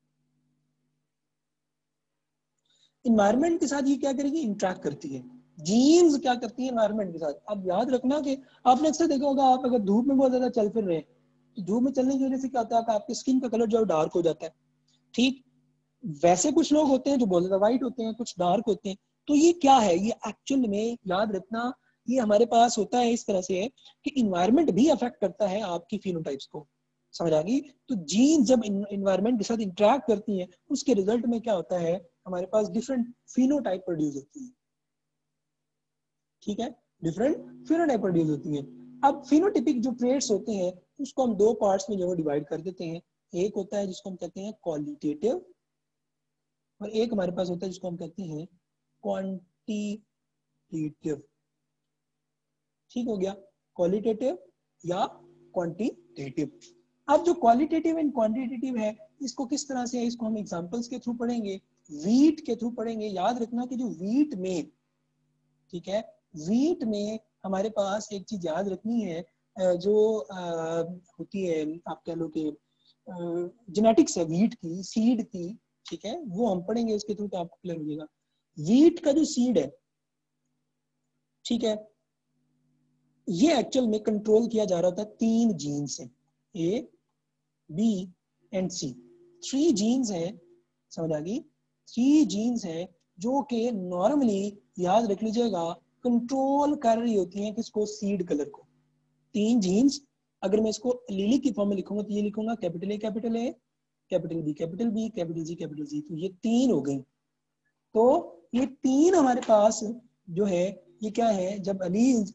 एनवायरनमेंट के साथ ये क्या करेगी, इंटरैक्ट करती है। जीन्स क्या करती है एनवायरनमेंट के साथ। अब याद रखना कि आपने अक्सर देखा होगा, आप अगर धूप में बहुत ज्यादा चल फिर रहे हैं तो धूप में चलने की वजह से क्या होता है कि आपकी स्किन का कलर जो है डार्क हो जाता है, ठीक। वैसे कुछ लोग होते हैं जो बहुत ज्यादा व्हाइट होते हैं, कुछ डार्क होते हैं। तो ये क्या है, ये एक्चुअल में याद रखना, ये हमारे पास होता है इस तरह से कि इन्वायरमेंट भी अफेक्ट करता है आपकी फिनोटाइप्स को। समझ आ गई। तो जीन जब इन्वायरमेंट के साथ इंटरेक्ट करती हैं उसके रिजल्ट में क्या होता है, हमारे पास डिफरेंट फिनोटाइप प्रोड्यूस होती है, ठीक है, डिफरेंट फिनोटाइप प्रोड्यूस होती है। अब फिनोटिपिक जो ट्रेट्स होते हैं उसको हम दो पार्ट्स में जो डिवाइड कर देते हैं। एक होता है जिसको हम कहते हैं क्वालिटेटिव, और एक हमारे पास होता है जिसको हम कहते हैं क्वांटिटेटिव, ठीक हो गया, क्वालिटेटिव या क्वांटिटेटिव। अब जो क्वालिटेटिव एंड क्वांटिटेटिव है इसको किस तरह से है, इसको हम एग्जांपल्स के थ्रू पढ़ेंगे, वीट के थ्रू पढ़ेंगे। याद रखना कि जो वीट में, ठीक है, वीट में हमारे पास एक चीज याद रखनी है, जो होती है आप कह लो कि जेनेटिक्स है वीट की, सीड की, ठीक है, वो हम पढ़ेंगे उसके थ्रू तो आपको क्लियर हो जाएगा। वीट का जो सीड है, ठीक है, ये एक्चुअल में कंट्रोल किया जा रहा था तीन जीन से, A B and C. Three genes है, समझ आ गई, थ्री जीन्स है जो कि नॉर्मली याद रख लीजिएगा कंट्रोल कर रही होती हैं किसको, सीड कलर को। तीन जीन्स, अगर मैं इसको लिली की फॉर्म में लिखूंगा तो ये लिखूंगा capital A capital A, capital B capital B, capital G capital G. तो ये तीन हो गई। तो ये तीन हमारे पास जो है ये क्या है, जब अलीज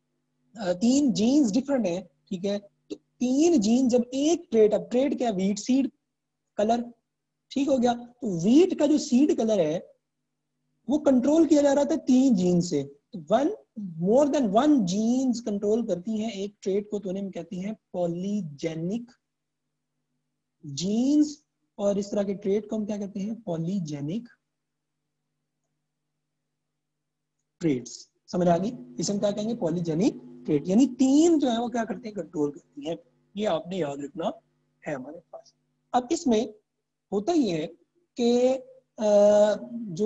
तीन जीन्स डिफरेंट है, ठीक है, तो तीन जीन जब एक ट्रेट, अब ट्रेट क्या, वीट सीड कलर, ठीक हो गया। तो वीट का जो सीड कलर है वो कंट्रोल किया जा रहा था तीन जीन से। तो one more than one genes control करती हैं एक ट्रेट को, तो उन्हें हम कहते हैं पॉलीजेनिक जीन्स, और इस तरह के ट्रेट को हम क्या कहते हैं, पॉलीजेनिक ट्रेट्स। समझ आ गई, इसे हम क्या कहेंगे, पॉलीजेनिक ट्रेट, यानी तीन जो है वो क्या करते हैं, कंट्रोल करती हैं। ये आपने याद रखना है हमारे पास। अब इसमें होता ये है कि जो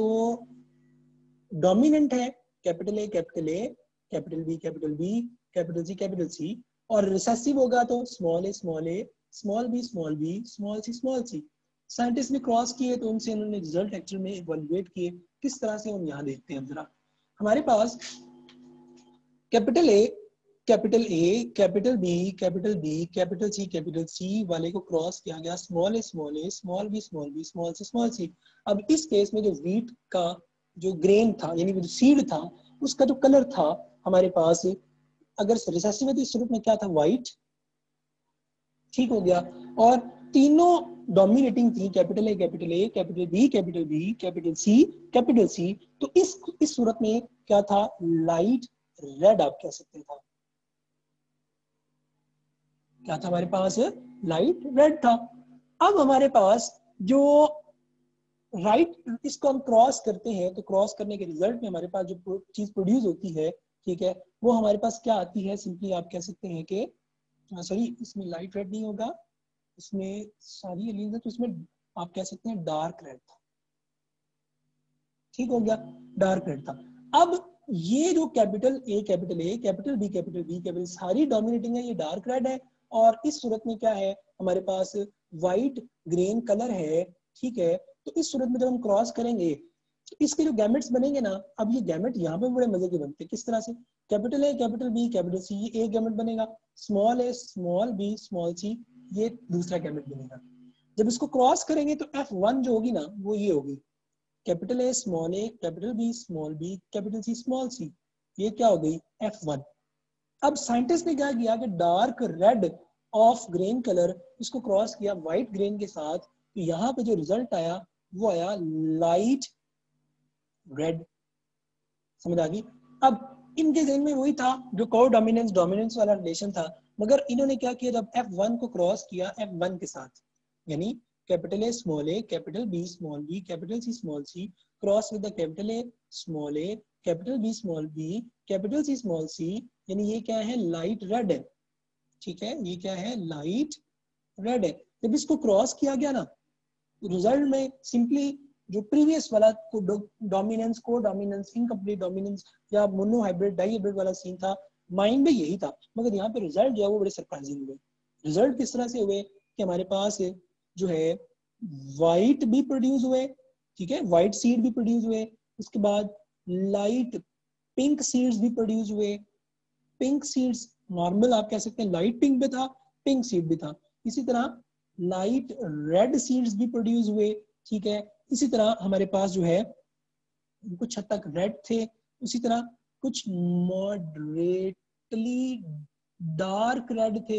डोमिनेंट है, capital A capital A, capital B capital B, capital C capital C, और रिसेसिव होगा तो small A small A small B small B small C small C. Scientist ने क्रॉस किए तो उनसे उन्होंने रिजल्ट एक्चुअल में इवैल्यूएट किए। किस तरह से हम यहाँ देखते हैं जरा, हमारे पास capital A capital A capital B capital B capital C capital C वाले को क्रॉस किया गया small A small A small B small B small C small C. अब इस केस में जो व्हीट का जो ग्रेन था यानी जो सीड था उसका जो कलर था हमारे पास, अगर रिसेसिव है तो इस रूप में क्या था, व्हाइट, ठीक हो गया। और तीनों डोमिनेटिंग थी, capital A capital A capital B capital B capital C capital C. तो इस इस सूरत में क्या था, लाइट रेड आप कह सकते था। क्या था हमारे पास, लाइट रेड था। अब हमारे पास जो राइट right, इसको हम क्रॉस करते हैं तो क्रॉस करने के रिजल्ट में हमारे पास जो चीज प्रोड्यूस होती है, ठीक है, वो हमारे पास क्या आती है, सिंपली आप कह सकते हैं कि सॉरी इसमें लाइट रेड नहीं होगा, इसमें सारी एलीन्स है तो इसमें आप कह सकते हैं डार्क रेड था, ठीक हो गया, डार्क रेड था। अब ये जो capital A capital A capital B capital B capital सारी डोमिनेटिंग है, ये डार्क रेड है। और इस सूरत में क्या है, हमारे पास व्हाइट ग्रेन कलर है, ठीक है। तो इस सूरत में जब हम क्रॉस करेंगे तो इसके जो गैमेट्स बनेंगे ना, अब ये गैमेट यहाँ पे बड़े मजे के बनते हैं। किस तरह से, capital A capital B capital C, ये एक गैमेट बनेगा, small A small B small C ये दूसरा गैमेट बनेगा। जब इसको क्रॉस करेंगे तो एफ वन जो होगी ना वो ये होगी, capital A small A capital B small B capital C small C, ये क्या हो गई, एफ वन। अब साइंटिस्ट ने क्या किया कि dark red of grain colour इसको क्रॉस किया व्हाइट ग्रेन के साथ, तो यहाँ पे जो रिजल्ट आया वो आया लाइट रेड। समझ आ गई। अब इनके ज़हन में वही था जो को डोमिनेंस डोमिनेंस वाला रिलेशन था, मगर इन्होंने क्या किया, जब एफ वन को क्रॉस किया एफ वन के साथ, यानी capital A small A capital B small B capital C small C cross with the capital A small A capital B small B capital C small C, यानी ये क्या है, light red है, ठीक है, ये क्या है, लाइट रेड है। जब इसको क्रॉस किया गया ना, रिजल्ट में सिंपली जो प्रीवियस वाला को डोमिनेंस को डोमिनेंस इनकम्प्लीट डोमिनेंस या मोनो हाइब्रिड डाई हाइब्रिड वाला सीन था, माइंड में यही था, मगर यहाँ पे रिजल्ट जो है वो बड़े सरप्राइजिंग हुए। रिजल्ट किस तरह से हुए कि हमारे पास जो है व्हाइट भी प्रोड्यूस हुए, ठीक है, व्हाइट सीड भी प्रोड्यूस हुए, उसके बाद लाइट पिंक सीड्स भी प्रोड्यूस हुए। पिंक सीड्स नॉर्मल आप कह सकते हैं लाइट पिंक भी था, पिंक सीड भी था। इसी तरह लाइट रेड सीड्स भी प्रोड्यूस हुए, ठीक है। इसी तरह हमारे पास जो है कुछ हद तक रेड थे, उसी तरह कुछ मॉडरेटली डार्क रेड थे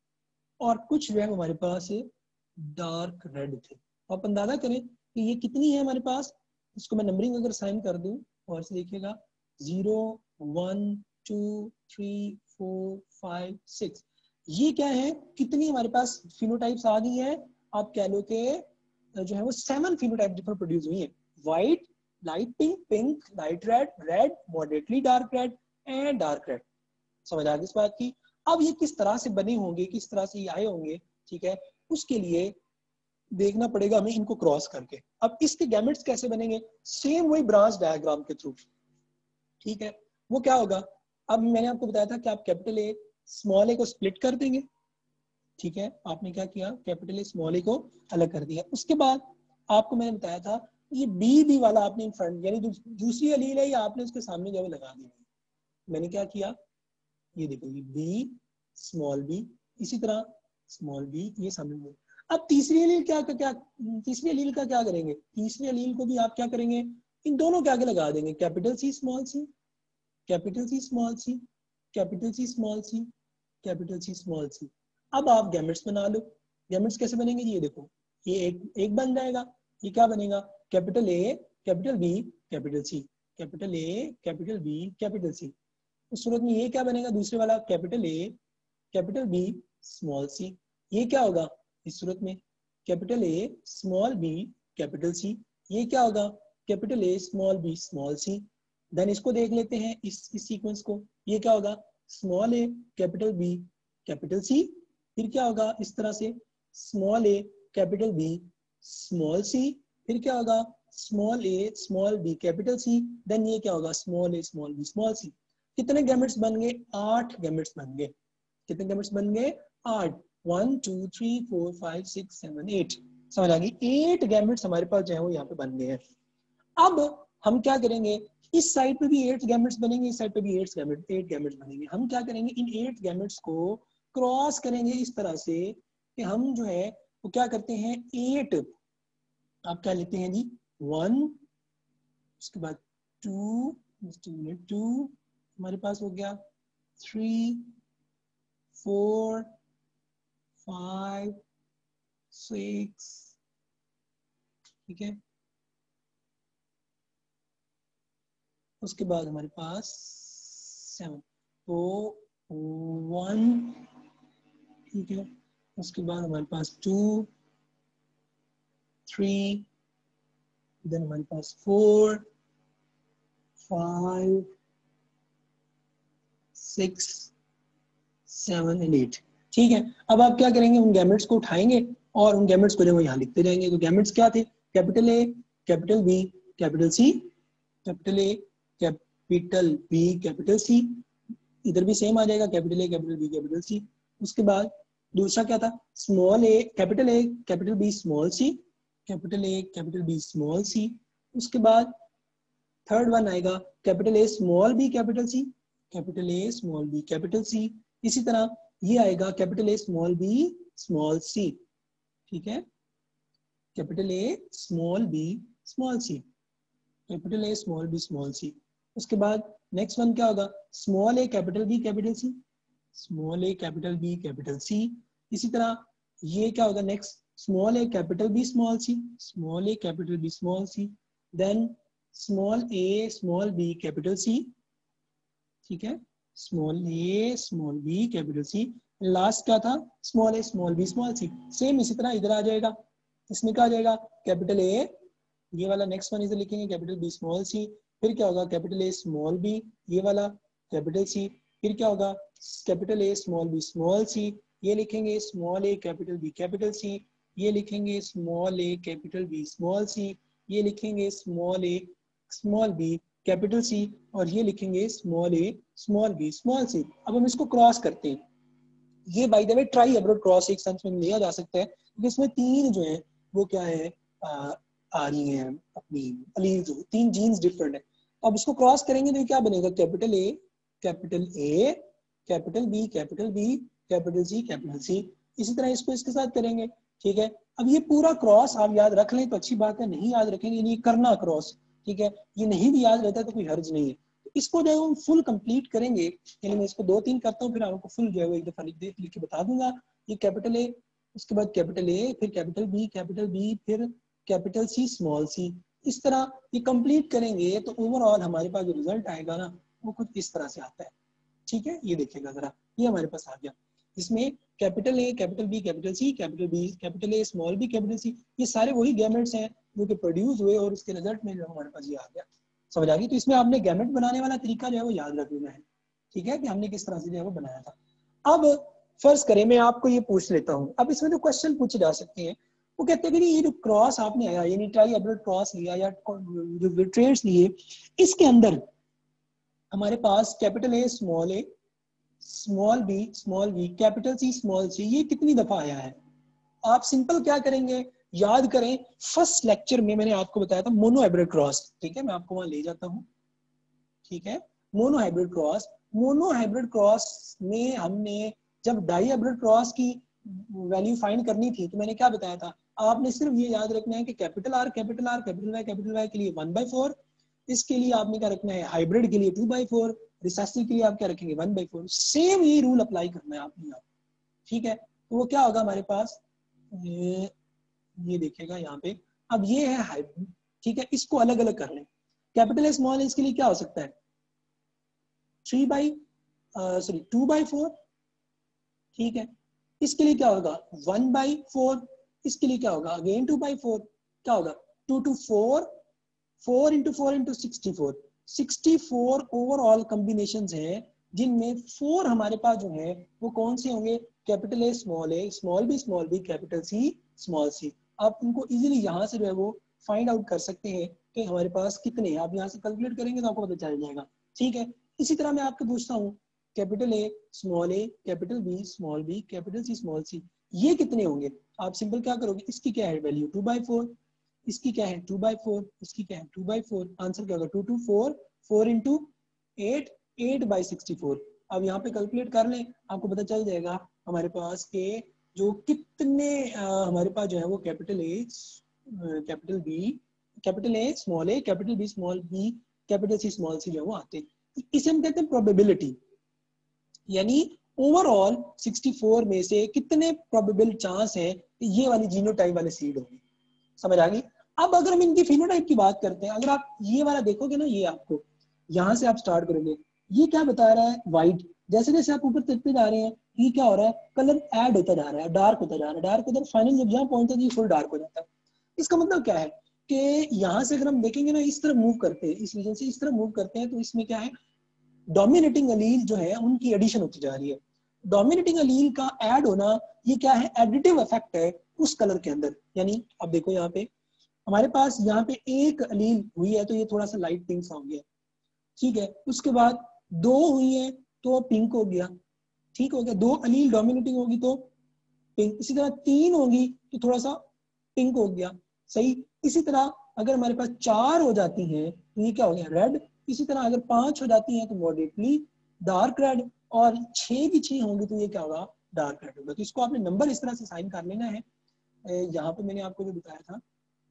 और कुछ जो है हमारे पास डार्क रेड थे। आप अंदाजा करें कि ये कितनी है हमारे पास, इसको मैं नंबरिंग अगर साइन कर दूं और से देखिएगा zero one two three four five six, ये क्या है, कितनी हमारे पास फिनोटाइप्स आ गई है, आप कह लो कि जो है वो सेवन फिनोटाइप डिफरेंट प्रोड्यूस हुई है, white, light pink, pink, light red, red, moderately dark red and dark red. समझ आ गई इस बात की। अब ये किस तरह से बने होंगे, किस तरह से ये आए होंगे, ठीक है, उसके लिए देखना पड़ेगा हमें इनको क्रॉस करके। अब इसके गैमेट्स कैसे बनेंगे, सेम वही ब्रांच डायग्राम के थ्रू, ठीक है। वो क्या होगा, अब मैंने आपको बताया था कि आप कैपिटल ए स्मॉल ए को स्प्लिट कर देंगे, ठीक है, आपने क्या किया, कैपिटल ए स्मॉल ए को अलग कर दिया। उसके बाद आपको मैंने बताया था ये बी बी वाला आपने इन फ्रंट यानी दूसरी अलील है ये आपने उसके सामने जो लगा दी। मैंने क्या किया, ये देखो ये बी स्मॉल बी, इसी तरह स्मॉल बी ये सामने। अब तीसरी अलील क्या क्या तीसरी अलील का क्या करेंगे, तीसरी अलील को भी आप क्या करेंगे, इन दोनों के आगे लगा देंगे, capital C small C capital C small C capital C small C capital C small C. अब आप गैमेट्स बना लो। गैमेट्स कैसे बनेंगे, ये देखो ये एक एक बन जाएगा, ये क्या बनेगा, capital A capital B capital C capital A capital B capital C. उस सूरत में ये क्या बनेगा, दूसरे वाला capital A capital B small C, ये क्या होगा इस सूरत में, capital A small B capital C, ये क्या होगा, capital A small B small C. Then इसको देख लेते हैं इस इस सीक्वेंस को, ये क्या होगा, small A capital B capital C, फिर क्या होगा इस तरह से small A capital B small C, फिर क्या होगा small A small B capital C, then ये क्या होगा small A small B small C. कितने गैमेट्स बन गए, आठ गैमेट्स बन गए, कितने गैमेट्स बन गए? आठ। One two three four five six seven eight, समझ आ गई? एट गैमेट्स हमारे पास जो है वो यहाँ पे बन गए हैं। अब हम क्या करेंगे, इस साइड पे भी एट गैमेट्स बनेंगे, इस साइड पे भी एट गैमेट एट गैमेट्स बनेंगे। हम क्या करेंगे, इन एट गैमेट्स को क्रॉस करेंगे इस तरह से कि हम जो है वो क्या करते हैं, एट आप क्या लेते हैं जी, वन, उसके बाद टू, टू हमारे पास हो गया, थ्री, फोर, फाइव, सिक्स, ठीक है, उसके बाद हमारे पास सेवन, तो वन, ठीक है, उसके बाद हमारे पास टू, थ्री, देन हमारे पास four, five, six, seven and eight, ठीक है। अब आप क्या करेंगे, उन गैमेट्स को उठाएंगे और उन गैमेट्स को जो है यहाँ लिखते जाएंगे। तो गैमेट्स क्या थे, capital A, capital B, capital C, capital A, capital B, capital C, इधर भी सेम आ जाएगा, capital A, capital B, capital C. उसके बाद दूसरा क्या था, small A, capital A, capital B, small C, capital A, capital B, small C. उसके बाद थर्ड वन आएगा capital A, small B, capital C, capital A, small B, capital C. इसी तरह ये आएगा capital A, small B, small C, ठीक है, capital A, small B, small C, capital A, small B, small C. उसके बाद next one क्या होगा, small A, capital B, capital C, small A, capital B, capital C. इसी तरह ये क्या होगा next, small A, capital B, small C, small A, capital B, small C, then small A, small B, capital C, ठीक है, small A, small B, capital C. Last क्या था, small A, small B, small C. Same इसी तरह इधर आ जाएगा, इसमें क्या आ जाएगा, कैपिटल ए, ये वाला नेक्स्ट वन इधर लिखेंगे कैपिटल बी, स्मॉल सी, फिर क्या होगा कैपिटल ए, स्मॉल बी, ये वाला कैपिटल सी, फिर क्या होगा capital A, small B, small C, ये लिखेंगे small A, capital B, capital C, ये लिखेंगे small A, capital B, small C, ये लिखेंगे small A, small B, capital C, और ये लिखेंगे small A, small B, small C. अब हम इसको क्रॉस करते हैं। ये by the way trihybrid cross एक सेंस में लिया जा सकता है, क्योंकि इसमें तीन जो है वो क्या है, आ, आ रही हैं अपनी अलील, जो तीन जीन्स डिफरेंट है। अब इसको क्रॉस करेंगे तो क्या बनेगा, capital A, capital A, capital B, capital B, capital C, capital C. इसी तरह इसको इसके साथ करेंगे, ठीक है। अब ये पूरा क्रॉस आप याद रख लें तो अच्छी बात है, नहीं याद रखेंगे नहीं करना क्रॉस, ठीक है, ये नहीं भी याद रहता तो कोई हर्ज नहीं है। तो इसको जो है हम फुल कंप्लीट करेंगे, यानी मैं इसको दो तीन करता हूँ, फिर आपको फुल जो है वो एक दफा लिख दे लिख के बता दूंगा। ये कैपिटल ए, उसके बाद कैपिटल ए, फिर कैपिटल बी, कैपिटल बी, फिर कैपिटल सी, स्मॉल सी। इस तरह ये कंप्लीट करेंगे तो ओवरऑल हमारे पास जो रिजल्ट आएगा ना वो कुछ इस तरह से आता है, ठीक है। ये देखिएगा जरा, ये हमारे पास आ गया, इसमें capital A, capital B, capital C, capital B, capital A, small B, capital C, ये सारे वही गैमेट्स हैं जो कि प्रोड्यूस हुए और उसके रिजल्ट में जो हमारे पास ये आ गया, समझ आ गई। तो इसमें आपने गैमेट बनाने वाला तरीका जो है वो याद रख लेना है, ठीक है, कि हमने किस तरह से जो है वो बनाया था। अब फर्ज करें मैं आपको ये पूछ लेता हूँ, अब इसमें जो क्वेश्चन पूछे जा सकते हैं वो कहते हैं कि ये जो क्रॉस आपने आया, यानी ट्राई एब्रोड क्रॉस लिया या जो ट्रेड्स लिए, इसके अंदर हमारे पास capital A, small A, small B, small B, capital C, small C, ये कितनी दफा आया है। आप सिंपल क्या करेंगे, याद करें, फर्स्ट लेक्चर में मैंने आपको बताया था मोनो हाइब्रिड क्रॉस, ठीक है, मैं आपको वहां ले जाता हूं, ठीक है, monohybrid cross. Monohybrid cross में हमने जब डाई हाइब्रिड क्रॉस की वैल्यू फाइंड करनी थी तो मैंने क्या बताया था, आपने सिर्फ ये याद रखना है कि capital R, capital R, capital Y, capital Y के लिए वन बाई फोर, इसके लिए आपने क्या रखना है, हाइब्रिड के लिए टू बाई फोर, रिसेसिव के लिए आप क्या रखेंगे, वन बाई फोर। सेम ये रूल अप्लाई करना है आपने यहाँ, ठीक है। तो वो क्या होगा हमारे पास, ये, ये देखिएगा यहाँ पे, अब ये है हाइब्रिड, ठीक है, इसको अलग अलग कर लें। कैपिटल ए, स्मॉल इसके लिए क्या हो सकता है, three by sorry two by four, ठीक है। इसके लिए क्या होगा, वन बाई फोर, इसके लिए क्या होगा, अगेन टू बाई फोर, क्या होगा, two two four, four into four into sixty four, sixty four overall combinations हैं जिनमें फोर हमारे पास जो है वो कौन से होंगे, capital A, small A, small B, small B, capital C, small C. आप उनको इजीली यहाँ से जो है वो फाइंड आउट कर सकते हैं कि हमारे पास कितने हैं, आप यहाँ से कैलकुलेट करेंगे तो आपको पता चल जाएगा, ठीक है। इसी तरह मैं आपको पूछता हूँ capital A small A capital B small B capital C small C, ये कितने होंगे? आप सिंपल क्या करोगे, इसकी क्या है वैल्यू टू बाई फोर, इसकी क्या है टू बाई फोर, इसकी क्या है टू बाई फोर, आंसर क्या होगा two two four, four into eight, eight by sixty four. अब यहाँ पे कैलकुलेट कर लें, आपको पता चल जाएगा हमारे पास के जो कितने आ, हमारे पास जो है वो capital A capital B capital A small A capital B small B capital C small C जो है वो आते हैं। इसे हम कहते हैं प्रोबेबिलिटी, यानी ओवरऑल सिक्सटी फोर में से कितने प्रोबेबल चांस है कि ये वाली जीनोटाइप वाले सीड होंगे। समझ आ गई? अब अगर हम इनकी फिनोटाइप की बात करते हैं, अगर आप ये वाला देखोगे ना, ये आपको यहाँ से आप स्टार्ट करोगे, ये क्या बता रहा है व्हाइट, जैसे जैसे आप ऊपर चलते जा रहे हैं ये क्या हो रहा है, कलर ऐड होता जा रहा है, डार्क होता जा रहा है, डार्क होता है, फाइनल जब यहाँ पहुंचता है ये फुल डार्क हो जाता है। इसका मतलब क्या है कि यहाँ से अगर हम देखेंगे ना, इस तरह मूव करते हैं, इस रीजन से इस तरह मूव करते हैं, तो इसमें क्या है, डोमिनेटिंग अलील जो है उनकी एडिशन होती जा रही है। डोमिनेटिंग अलील का ऐड होना ये क्या है, एडिटिव इफेक्ट है उस कलर के अंदर। यानी अब देखो यहाँ पे हमारे पास यहाँ पे एक अलील हुई है तो ये थोड़ा सा लाइट पिंक सा हो गया, ठीक है। उसके बाद दो हुई है तो पिंक हो गया, ठीक हो गया, दो अलील डोमिनेटिंग होगी तो पिंक। इसी तरह तीन होगी तो थोड़ा सा पिंक हो गया, सही। इसी तरह अगर हमारे पास चार हो जाती हैं तो ये क्या हो गया, रेड। इसी तरह अगर पांच हो जाती हैं तो मॉडरेटली डार्क रेड, और छह की छह होंगी तो ये क्या होगा, डार्क रेड होगा। तो इसको आपने नंबर इस तरह से साइन कर लेना है। यहाँ पे मैंने आपको जो बताया था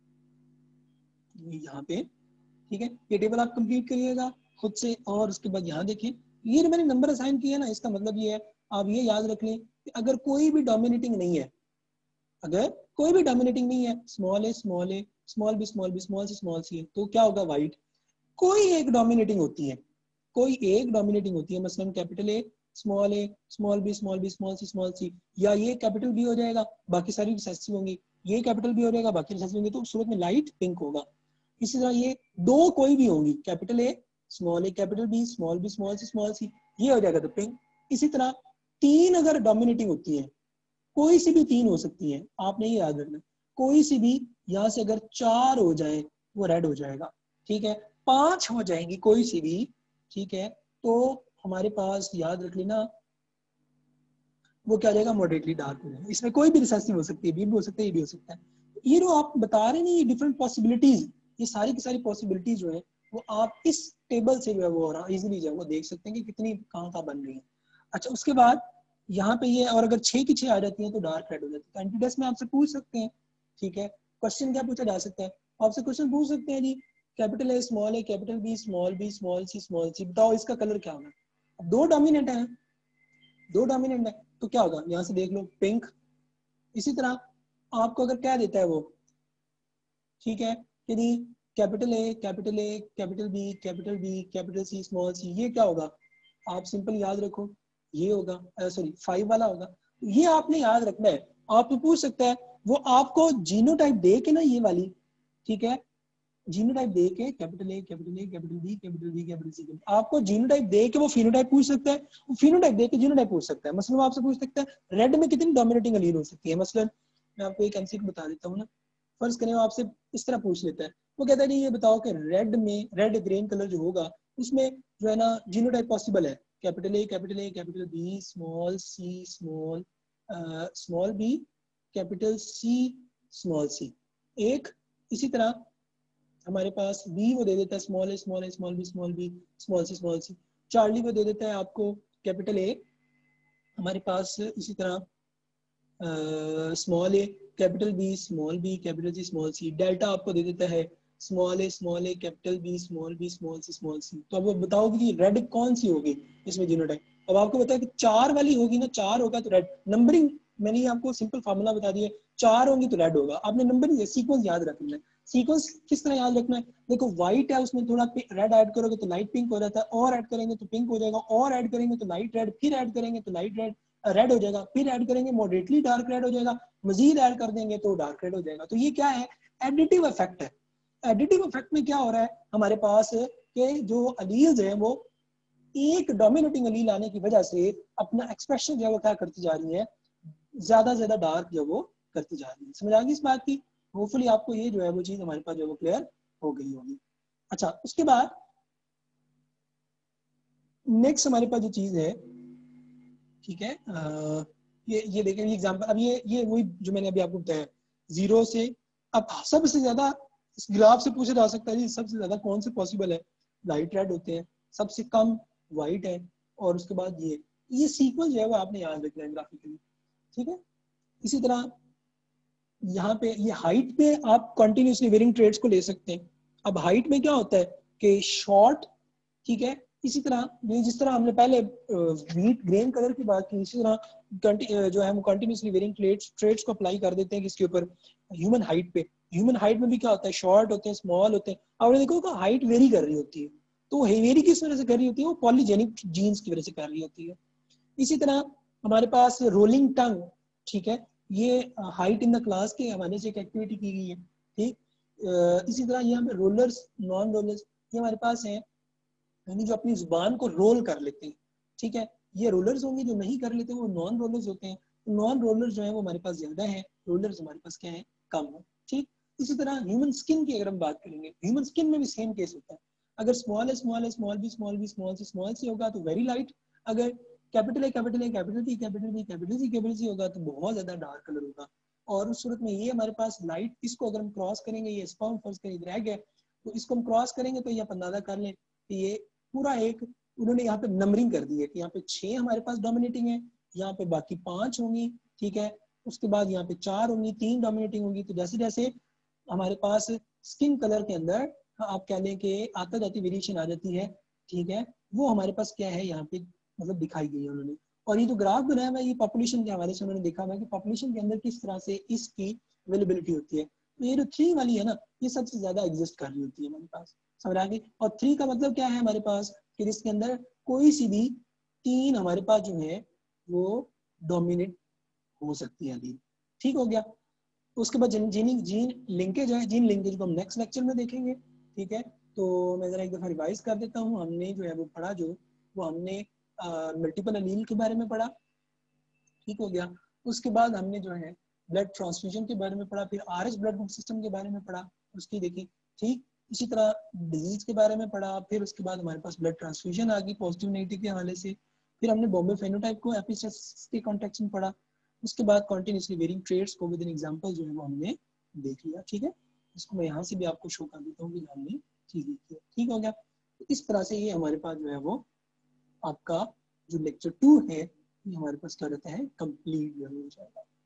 यहाँ पे, ठीक है, ये टेबल आप कंप्लीट करिएगा खुद से, और उसके बाद यहाँ देखें, ये जो मैंने नंबर असाइन किया ना, इसका मतलब ये है, आप ये याद रख लें कि अगर कोई भी डोमिनेटिंग नहीं है, अगर कोई भी डोमिनेटिंग नहीं है, small A small A small B small B small C small C है, तो क्या होगा, व्हाइट। कोई एक डोमिनेटिंग होती है, कोई एक डोमिनेटिंग होती है, मसलन capital A small A small B small B small C small C, या ये कैपिटल बी हो जाएगा, बाकी सारी रिसेसिव होंगी, ये कैपिटल बी हो जाएगा, बाकी रिसेसिव होंगी, तो उस सूरत में लाइट पिंक होगा। इसी तरह ये दो कोई भी होंगी, capital A small A capital B small B small C small C, ये हो जाएगा तो पिंक। इसी तरह तीन अगर डोमिनेटिंग होती है, कोई सी भी तीन हो सकती है, आपने ये याद रखना, कोई सी भी, यहाँ से अगर चार हो जाए वो रेड हो जाएगा, ठीक है। पांच हो जाएंगी कोई सी भी, ठीक है, तो हमारे पास याद रख लेना वो क्या हो जाएगा, मॉडरेटली डार्क हो जाएगा। इसमें कोई भी रिसेसिव हो सकती है, बी भी हो सकता है, ये भी हो सकता है। ये जो आप बता रहे हैं ये डिफरेंट पॉसिबिलिटीज, ये सारी की सारी पॉसिबिलिटीज जो है वो आप इस टेबल से जो है वो इजीली जो है वो देख सकते हैं कि कितनी कहाँ कहाँ बन रही है। अच्छा, उसके बाद यहाँ पे ये, और अगर छह की छह आ जाती है तो डार्क रेड हो जाती है। तो एंटी टेस्ट में आपसे पूछ सकते हैं, ठीक है, क्वेश्चन क्या पूछा जा सकता है, आपसे क्वेश्चन पूछ सकते हैं जी, capital A small A capital B small B small C small C, बताओ इसका कलर क्या होगा। अब दो डोमिनेंट है, दो डोमिनेंट है तो क्या होगा, यहाँ से देख लो पिंक। इसी तरह आपको अगर क्या देता है वो, ठीक है, यदि capital A capital A capital B capital B capital C small C, ये क्या होगा, आप सिंपल याद रखो, ये होगा, सॉरी फाइव वाला होगा। ये आपने याद रखना है। आपको पूछ सकता है, वो आपको जीनोटाइप दे के ना, ये वाली, ठीक है, जीनोटाइप दे के capital A capital A capital B capital B capital C, आपको जीनोटाइप दे के वो फिनोटाइप पूछ सकता है, वो फिनोटाइप दे के जीनोटाइप पूछ सकता है। मसलन वो आपसे पूछ सकता है रेड में कितनी डोमिनेटिंग अलील हो सकती है। मसलन मैं आपको एक एमसीक्यू बता देता हूँ ना, फर्ज करें वो आपसे इस तरह पूछ लेता है, वो कहता है ये बताओ कि रेड में, रेड ग्रीन कलर जो होगा उसमें जो है ना जीनोटाइप पॉसिबल है, capital A capital A capital B small C small small B capital C small C एक। इसी तरह हमारे पास बी वो दे देता है small A small A small B small B small C small C. Charlie वो दे देता है आपको कैपिटल ए, हमारे पास इसी तरह small A capital B small B capital C small C. Delta आपको दे देता है small A small A capital B small B small C small C. तो अब बताओ कि रेड कौन सी होगी इसमें जीनोटाइप। अब आपको बताया कि चार वाली होगी ना, चार होगा तो रेड। नंबरिंग मैंने आपको सिंपल फार्मूला बता दिया, चार होंगी तो रेड होगा। आपने नंबरिंग सीक्वेंस याद रखना है। सीक्वेंस किस तरह याद रखना है, देखो व्हाइट है उसमें थोड़ा रेड ऐड करोगे तो लाइट पिंक हो जाता है, और ऐड करेंगे तो पिंक हो जाएगा, और ऐड करेंगे तो लाइट रेड, फिर ऐड करेंगे तो लाइट रेड रेड हो जाएगा, फिर ऐड करेंगे मॉडरेटली डार्क रेड हो जाएगा, मजीद ऐड कर देंगे तो डार्क रेड हो जाएगा। तो ये क्या है, एडिटिव इफेक्ट है। एडिटिव इफेक्ट में क्या हो रहा है हमारे पास के जो अलील्स है वो एक डोमिनेटिंग अलील आने की वजह से अपना एक्सप्रेशन जो है वो क्या करती जा रही है, ज्यादा ज्यादा डार्क जो वो करती जा रही है। समझ आ गई इस बात की। होपफुली आपको ये जो है वो चीज हमारे पास जो है वो क्लियर हो गई होगी। अच्छा, उसके बाद नेक्स्ट हमारे पास जो चीज है ठीक है। आ, ये ये देखें एग्जांपल, अब ये ये वही जो मैंने अभी आपको बताया, जीरो से अब सबसे ज्यादा इस ग्राफ से पूछा जा सकता है जी सबसे ज्यादा कौन से पॉसिबल है, लाइट रेड होते हैं, सबसे कम वाइट है, और उसके बाद ये ये सीक्वेंस जो है वो आपने याद रखना है ग्राफिकली, ठीक है। इसी तरह यहाँ पे ये हाइट पे आप कंटिन्यूसली वेरिंग ट्रेड्स को ले सकते हैं। अब हाइट में क्या होता है कि शॉर्ट, ठीक है, इसी तरह जिस तरह हमने पहले व्हीट ग्रेन कलर की बात की, इसी तरह जो है हम कंटिन्यूसली वेरिंग ट्रेड्स ट्रेड्स को अप्लाई कर देते हैं किसके ऊपर, ह्यूमन हाइट पे। ह्यूमन हाइट में भी क्या होता है, शॉर्ट होते हैं, स्मॉल होते हैं। आपने देखो हाइट वेरी कर रही होती है, तो वेरी किस वजह से कर रही होती है, वो पॉलीजेनिक जीन्स की वजह से कर रही होती है। इसी तरह हमारे पास रोलिंग टंग, ठीक है, ये हाइट इन द क्लास के हवाले से एक एक्टिविटी की गई है, ठीक। इसी तरह यहाँ पे रोलर्स, नॉन रोलर्स, ये हमारे पास है, यानी जो अपनी जुबान को रोल कर लेते हैं, ठीक है, ये रोलर्स होंगे। जो नहीं कर लेते वो नॉन रोलर्स होते हैं। नॉन रोलर्स जो है वो हमारे पास ज्यादा है, रोलर्स हमारे पास क्या है, कम है, ठीक। इसी तरह ह्यूमन स्किन की अगर हम बात करेंगे, ह्यूमन स्किन में भी सेम केस होता है। अगर स्मॉल है स्मॉल है small B small B small C small C होगा तो वेरी लाइट। अगर capital A capital A capital T capital B capital C capital C होगा तो बहुत ज्यादा डार्क कलर होगा। और उस सूरत में ये हमारे पास लाइट, इसको अगर हम क्रॉस करेंगे, ये स्पर्म फर्स्ट करें ड्रैग है, तो इसको हम क्रॉस करेंगे तो ये आप अंदाजा कर लें कि ये पूरा एक, उन्होंने यहाँ पे नंबरिंग कर दी है कि यहाँ पे छह हमारे पास डोमिनेटिंग है, यहाँ पे बाकी पांच होंगी, ठीक है, उसके बाद यहाँ पे चार होंगी, तीन डोमिनेटिंग होंगी। तो जैसे जैसे हमारे पास स्किन कलर के अंदर आप कह लें कि आता जाती वेरिएशन आ जाती है, ठीक है, वो हमारे पास क्या है यहाँ पे मतलब दिखाई गई है उन्होंने। और ये जो ग्राफ बनाया हुआ है ये पॉपुलेशन के हवाले से उन्होंने देखा हुआ है कि पॉपुलेशन के अंदर किस तरह से इसकी अवेलेबिलिटी होती है। तो ये जो थ्री वाली है ना, ये सबसे ज्यादा एग्जिस्ट कर रही होती है हमारे पास, समझ आ गई। और थ्री का मतलब क्या है हमारे पास कि जिसके अंदर कोई सी भी तीन हमारे पास जो है वो डोमिनेट हो सकती है अभी, ठीक हो गया। उसके बाद जीन जीन जीन लिंकेज है, जीन लिंकेज को हम नेक्स्ट लेक्चर में देखेंगे, ठीक है। तो मैं जरा एक दफा रिवाइज कर देता हूँ। हमने जो है वो पढ़ा, जो वो हमने मल्टीपल अलील के बारे में पढ़ा, ठीक हो गया। उसके बाद हमने जो है ब्लड ट्रांसफ्यूजन के बारे में पढ़ा, फिर R H blood group system के बारे में पढ़ा, उसकी देखी, ठीक। इसी तरह डिजीज के बारे में पढ़ा, फिर उसके बाद हमारे पास ब्लड ट्रांसफ्यूजन आ गई पॉजिटिव नेगेटिव के हवाले से। फिर हमने बॉम्बे फेनोटाइप को एपिस्टेटिक्स के कॉन्टेक्स्ट में पढ़ा। उसके बाद कॉन्टिन्यूसली वेरिंग ट्रेड्स को विद एन एग्जांपल जो है वो हमने देख लिया, ठीक है। इसको मैं यहाँ से भी आपको शो कर देता हूँ कि हमने चीज देखी है, ठीक हो गया। तो इस तरह से ये हमारे पास जो है वो आपका जो लेक्चर टू है ये हमारे पास क्या रहता है, कंप्लीट हो जाएगा।